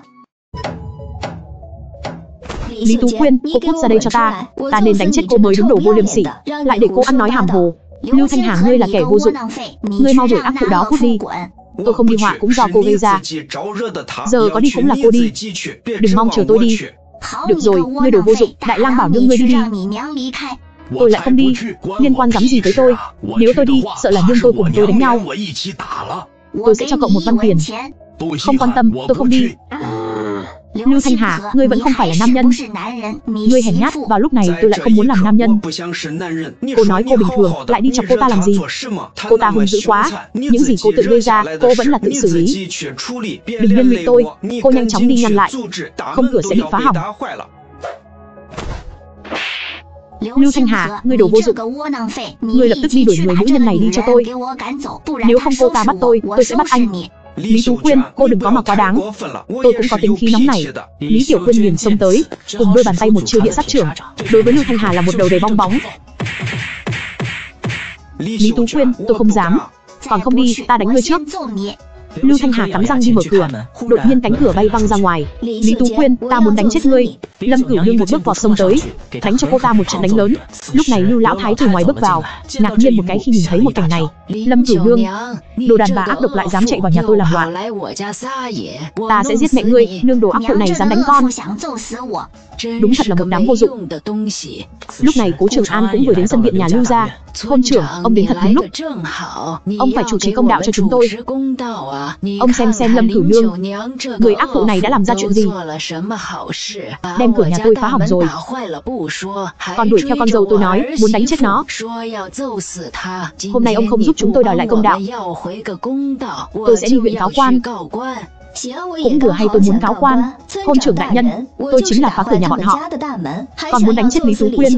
Lý Tú Quyên, cô cút ra đây cho ta, ta nên đánh chết cô mới đúng, đồ vô liêm sỉ, lại để cô ăn nói hàm hồ. Lưu Thanh Hà, ngươi là kẻ vô dụng, ngươi mau đuổi ác phụ đó cút đi. Tôi không đi họa cũng do cô gây ra. Giờ có đi cũng là cô đi. Đừng mong chờ tôi đi. Được rồi, ngươi đồ vô dụng, Đại Lang bảo nương ngươi đi đi. Tôi lại không đi, liên quan dám gì tới tôi. Nếu tôi đi, sợ là nương tôi cùng tôi đánh nhau. Tôi sẽ cho cậu 1 văn tiền. Không quan tâm, tôi không đi. Lưu Thanh Hà, ngươi vẫn không phải là nam nhân. Ngươi hèn nhát, vào lúc này tôi lại không muốn làm nam nhân. Cô nói cô bình thường, lại đi chọc cô ta làm gì? Cô ta hung dữ quá, những gì cô tự gây ra, cô vẫn là tự xử lý. Đừng liên lụy tôi, cô nhanh chóng đi ngăn lại, không cửa sẽ bị phá hỏng. Lưu Thanh Hà, ngươi đồ vô dụng. Ngươi lập tức đi đuổi người nữ nhân này đi cho tôi. Nếu không cô ta bắt tôi sẽ bắt anh. Lý Tú Quyên, cô đừng có mà quá đáng. Tôi cũng có tính khí nóng này. Lý Tiểu Quyên liền xông tới, cùng đôi bàn tay một chiêu địa sát trưởng. Đối với Lưu Thanh Hà là một đầu đầy bong bóng. Lý Tú Quyên, tôi không dám. Còn không đi, ta đánh ngươi trước. Lưu Thanh Hà cắn răng đi mở cửa, đột nhiên cánh cửa bay văng ra ngoài. Lý Tú Quyên, ta muốn đánh chết ngươi. Lâm Cửu Nương một bước vọt xông tới, đánh cho cô ta một trận đánh lớn. Lúc này Lưu lão thái từ ngoài bước vào, ngạc nhiên một cái khi nhìn thấy một cảnh này. Lâm Cửu Nương, đồ đàn bà ác độc lại dám chạy vào nhà tôi làm loạn. Ta sẽ giết mẹ ngươi, nương đồ ác phụ này dám đánh con. Đúng thật là một đám vô dụng. Lúc này Cố Trường An cũng vừa đến sân viện nhà Lưu gia. Thôn trưởng, ông đến thật đúng lúc. Ông phải chủ trì công đạo cho chúng tôi. Ông xem Lâm Cửu Nương, người ác phụ này đã làm ra chuyện gì? Đem cửa nhà tôi phá hỏng rồi, còn đuổi theo con dâu tôi nói muốn đánh chết nó. Hôm nay ông không giúp chúng tôi đòi lại công đạo, tôi sẽ đi huyện cáo quan. Cũng vừa hay tôi muốn cáo quan. Thôn trưởng đại nhân, tôi chính là phá cửa nhà bọn họ, còn muốn đánh chết Lý Tú Quyên.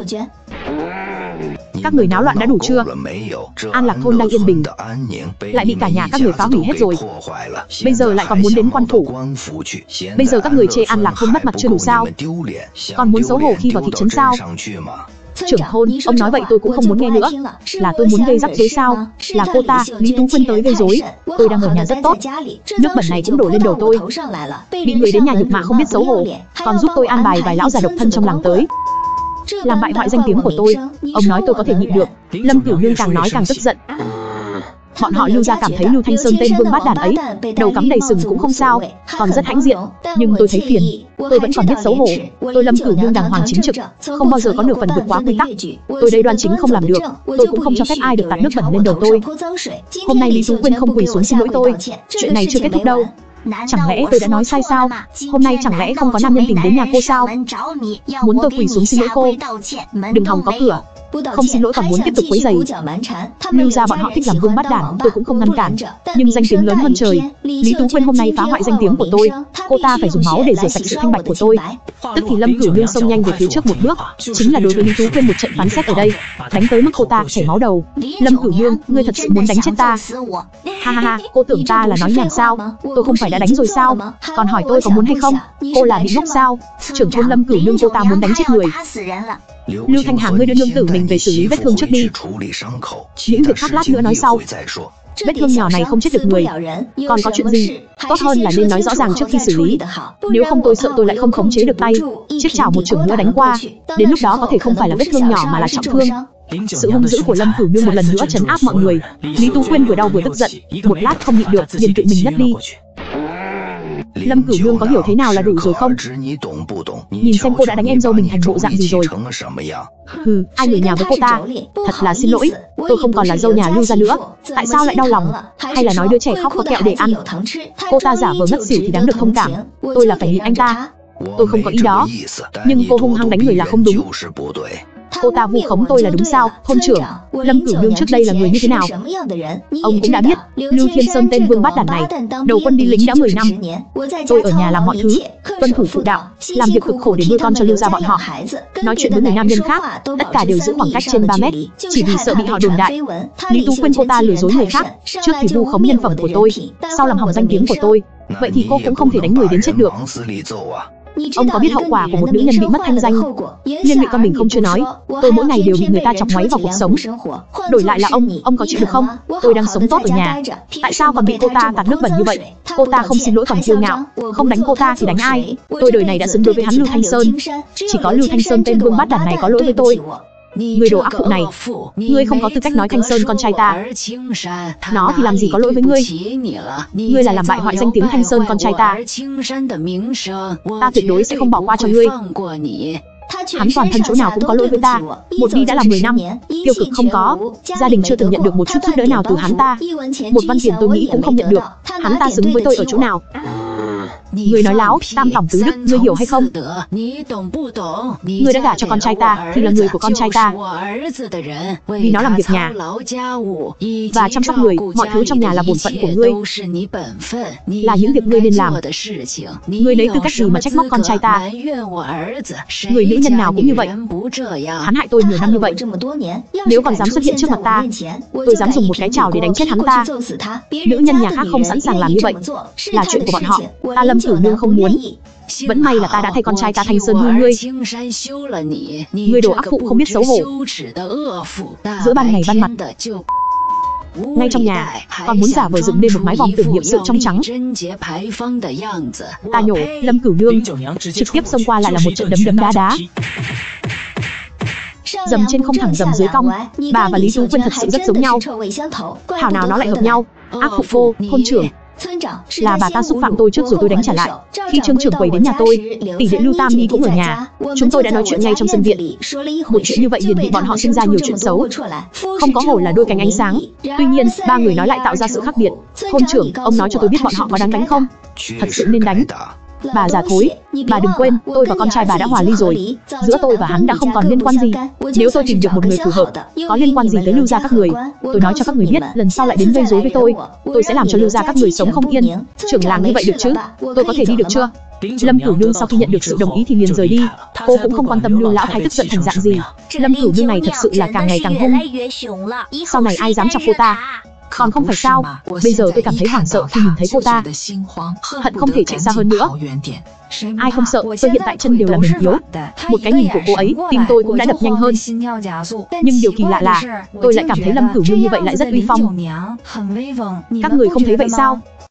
Các người náo loạn đã đủ chưa? An Lạc thôn đang yên bình, lại bị cả nhà các người phá hủy hết rồi. Bây giờ lại còn muốn đến quan phủ. Bây giờ các người chê An Lạc thôn mất mặt chưa đủ sao? Còn muốn xấu hổ khi vào thị trấn sao? Trưởng thôn, ông nói vậy tôi cũng không muốn nghe nữa. Là tôi muốn gây rắc rối sao? Là cô ta, Lý Tú Quyên tới gây rối. Tôi đang ở nhà rất tốt, nước bẩn này cũng đổ lên đầu tôi. Bị người đến nhà nhục mạ không biết xấu hổ, còn giúp tôi an bài vài lão già độc thân trong làng tới, làm bại hoại danh tiếng của tôi. Ông nói tôi có thể nhịn được. Lâm Cửu Nương càng nói càng tức giận. Bọn họ Lưu gia cảm thấy Lưu Thanh Sơn tên vương bát đản ấy, đầu cắm đầy sừng cũng không sao, còn rất hãnh diện. Nhưng tôi thấy phiền, tôi vẫn còn biết xấu hổ. Tôi Lâm Cửu Nương đàng hoàng chính trực, không bao giờ có nửa phần vượt quá quy tắc. Tôi đây đoan chính không làm được, tôi cũng không cho phép ai được tạt nước bẩn lên đầu tôi. Hôm nay Lý Tú Quyên không quỳ xuống xin lỗi tôi, chuyện này chưa kết thúc đâu. Chẳng lẽ tôi đã nói sai sao? Hôm nay chẳng lẽ không có nam nhân tìm đến nhà cô sao? Muốn tôi quỳ xuống xin lỗi cô? Đừng hòng có cửa. Không xin lỗi còn muốn tiếp tục quấy rầy. Lưu gia bọn họ thích làm vương bát đản, tôi cũng không ngăn cản. Nhưng danh tiếng lớn hơn trời. Lý Tú Quyên hôm nay phá hoại danh tiếng của tôi, cô ta phải dùng máu để rửa sạch sự thanh bạch của tôi. Tức thì Lâm Cửu Nương xông nhanh về phía trước một bước, chính là đối với Lý Tú Quyên một trận phán xét ở đây, đánh tới mức cô ta chảy máu đầu. Lâm Cửu Nương, ngươi thật sự muốn đánh chết ta? Ha ha ha, cô tưởng ta là nói nhảm sao? Tôi không phải đã đánh rồi sao? Còn hỏi tôi có muốn hay không? Cô là bị ngốc sao? Trưởng thôn Lâm Cửu Nương, cô ta muốn đánh chết người. Lưu Thanh Hà, ngươi đưa nương tử mình về xử lý vết thương trước đi, những việc khác lát nữa nói sau. Vết thương nhỏ này không chết được người, còn có chuyện gì tốt hơn là nên nói rõ ràng trước khi xử lý. Nếu không tôi sợ tôi lại không khống chế được tay, chiếc chảo một chưởng nữa đánh qua, đến lúc đó có thể không phải là vết thương nhỏ mà là trọng thương. Sự hung dữ của Lâm Cửu Nương một lần nữa trấn áp mọi người. Lý Tú Quyên vừa đau vừa tức giận, một lát không nhịn được liền tự mình ngất đi. Lâm Cửu Nương có hiểu thế nào là đủ rồi không? Nhìn xem cô đã đánh em dâu mình thành bộ dạng gì rồi. Ai người nhà với cô ta? Thật là xin lỗi, tôi không còn là dâu nhà Lưu gia nữa. Tại sao lại đau lòng? Hay là nói đứa trẻ khóc có kẹo để ăn? Cô ta giả vờ ngất xỉu thì đáng được thông cảm. Tôi là phải nhịn anh ta. Tôi không có ý đó. Nhưng cô hung hăng đánh người là không đúng. Cô ta vu khống tôi là đúng sao? Thôn trưởng, Lâm Cửu Nương trước đây là người như thế nào? Ông cũng đã biết, Lưu Thiên Sơn tên vương bát đản này, đầu quân đi lính đã 10 năm. Tôi ở nhà làm mọi thứ, tuân thủ phụ đạo, làm việc cực khổ để nuôi con cho Lưu gia bọn họ. Nói chuyện với người nam nhân khác, tất cả đều giữ khoảng cách trên 3 mét, chỉ vì sợ bị họ đồn đại. Lý Tú khuyên cô ta lừa dối người khác, trước thì vu khống nhân phẩm của tôi, sau làm hỏng danh tiếng của tôi. Vậy thì cô cũng không thể đánh người đến chết được. Ông có biết hậu quả của một nữ nhân bị mất thanh danh? Liên lụy con mình không chưa nói, tôi mỗi ngày đều bị người ta chọc ngoáy vào cuộc sống. Đổi lại là ông có chịu được không? Tôi đang sống tốt ở nhà, tại sao còn bị cô ta tạt nước bẩn như vậy? Cô ta không xin lỗi còn kiêu ngạo, không đánh cô ta thì đánh ai? Tôi đời này đã xứng đối với hắn Lưu Thanh Sơn, chỉ có Lưu Thanh Sơn tên vương bát đản này có lỗi với tôi. Người đồ ác phụ này, ngươi không có tư cách nói Thanh Sơn con trai ta. Nó thì làm gì có lỗi với ngươi? Ngươi là làm bại hoại danh tiếng Thanh Sơn con trai ta. Ta tuyệt đối sẽ không bỏ qua cho ngươi. Hắn toàn thân chỗ nào cũng có lỗi với ta. Một đi đã là 10 năm, tiêu cực không có. Gia đình chưa từng nhận được một chút giúp đỡ nào từ hắn ta. Một văn tiền tôi nghĩ cũng không nhận được. Hắn ta xứng với tôi ở chỗ nào? Người nói láo, tam tổng tứ đức, ngươi hiểu hay không? Ngươi đã gả cho con trai ta, thì là người của con trai ta. Vì nó làm việc nhà và chăm sóc người, mọi thứ trong nhà là bổn phận của ngươi, là những việc ngươi nên làm. Ngươi lấy tư cách gì mà trách móc con trai ta? Người nữ nhân nào cũng như vậy. Hắn hại tôi nhiều năm như vậy, nếu còn dám xuất hiện trước mặt ta, tôi dám dùng một cái chảo để đánh chết hắn ta. Nữ nhân nhà khác không sẵn sàng làm như vậy, là chuyện của bọn họ. Ta Lâm Cửu Nương không muốn. Vẫn may là ta đã thay con trai ta Thanh Sơn hư ngươi. Ngươi đồ ác phụ không biết xấu hổ. Giữa ban ngày ban mặt, ngay trong nhà, còn muốn giả vờ dựng nên một mái vòm tưởng niệm sự trong trắng. Ta nhổ, Lâm Cửu Nương trực tiếp xông qua lại là một trận đấm đấm đá đá. Dầm trên không thẳng dầm dưới cong. Bà và Lý Tú Quyên thật sự rất giống nhau. Thảo nào nó lại hợp nhau. Ác phụ cô, thôn trưởng, là bà ta xúc phạm tôi trước rồi tôi đánh trả lại. Khi Trương trưởng quầy đến nhà tôi, tỷ đệ Lưu Tam Nhi cũng ở nhà. Chúng tôi đã nói chuyện ngay trong sân viện. Một chuyện như vậy liền bị bọn họ sinh ra nhiều chuyện xấu. Không có hổ là đôi cánh ánh sáng. Tuy nhiên, ba người nói lại tạo ra sự khác biệt. Thôn trưởng, ông nói cho tôi biết bọn họ có đáng đánh không? Thật sự nên đánh. Bà già thối, bà đừng quên, tôi và con trai bà đã hòa ly rồi. Giữa tôi và hắn đã không còn liên quan gì. Nếu tôi tìm được một người phù hợp, có liên quan gì tới Lưu gia các người, tôi nói cho các người biết, lần sau lại đến gây rối với tôi sẽ làm cho Lưu gia các người sống không yên. Trưởng làng như vậy được chứ? Tôi có thể đi được chưa? Lâm Cửu Nương sau khi nhận được sự đồng ý thì liền rời đi. Cô cũng không quan tâm Lưu lão thái tức giận thành dạng gì. Lâm Cửu Nương này thật sự là càng ngày càng hung. Sau này ai dám chọc cô ta? Còn không phải sao? Bây giờ tôi cảm thấy hoảng sợ khi nhìn thấy cô ta, hận không thể chạy xa hơn nữa. Ai không sợ, tôi hiện tại chân đều là mềm yếu. Một cái nhìn của cô ấy, tim tôi cũng đã đập nhanh hơn. Nhưng điều kỳ lạ là, tôi lại cảm thấy Lâm Cửu Nương như vậy lại rất uy phong. Các người không thấy vậy sao?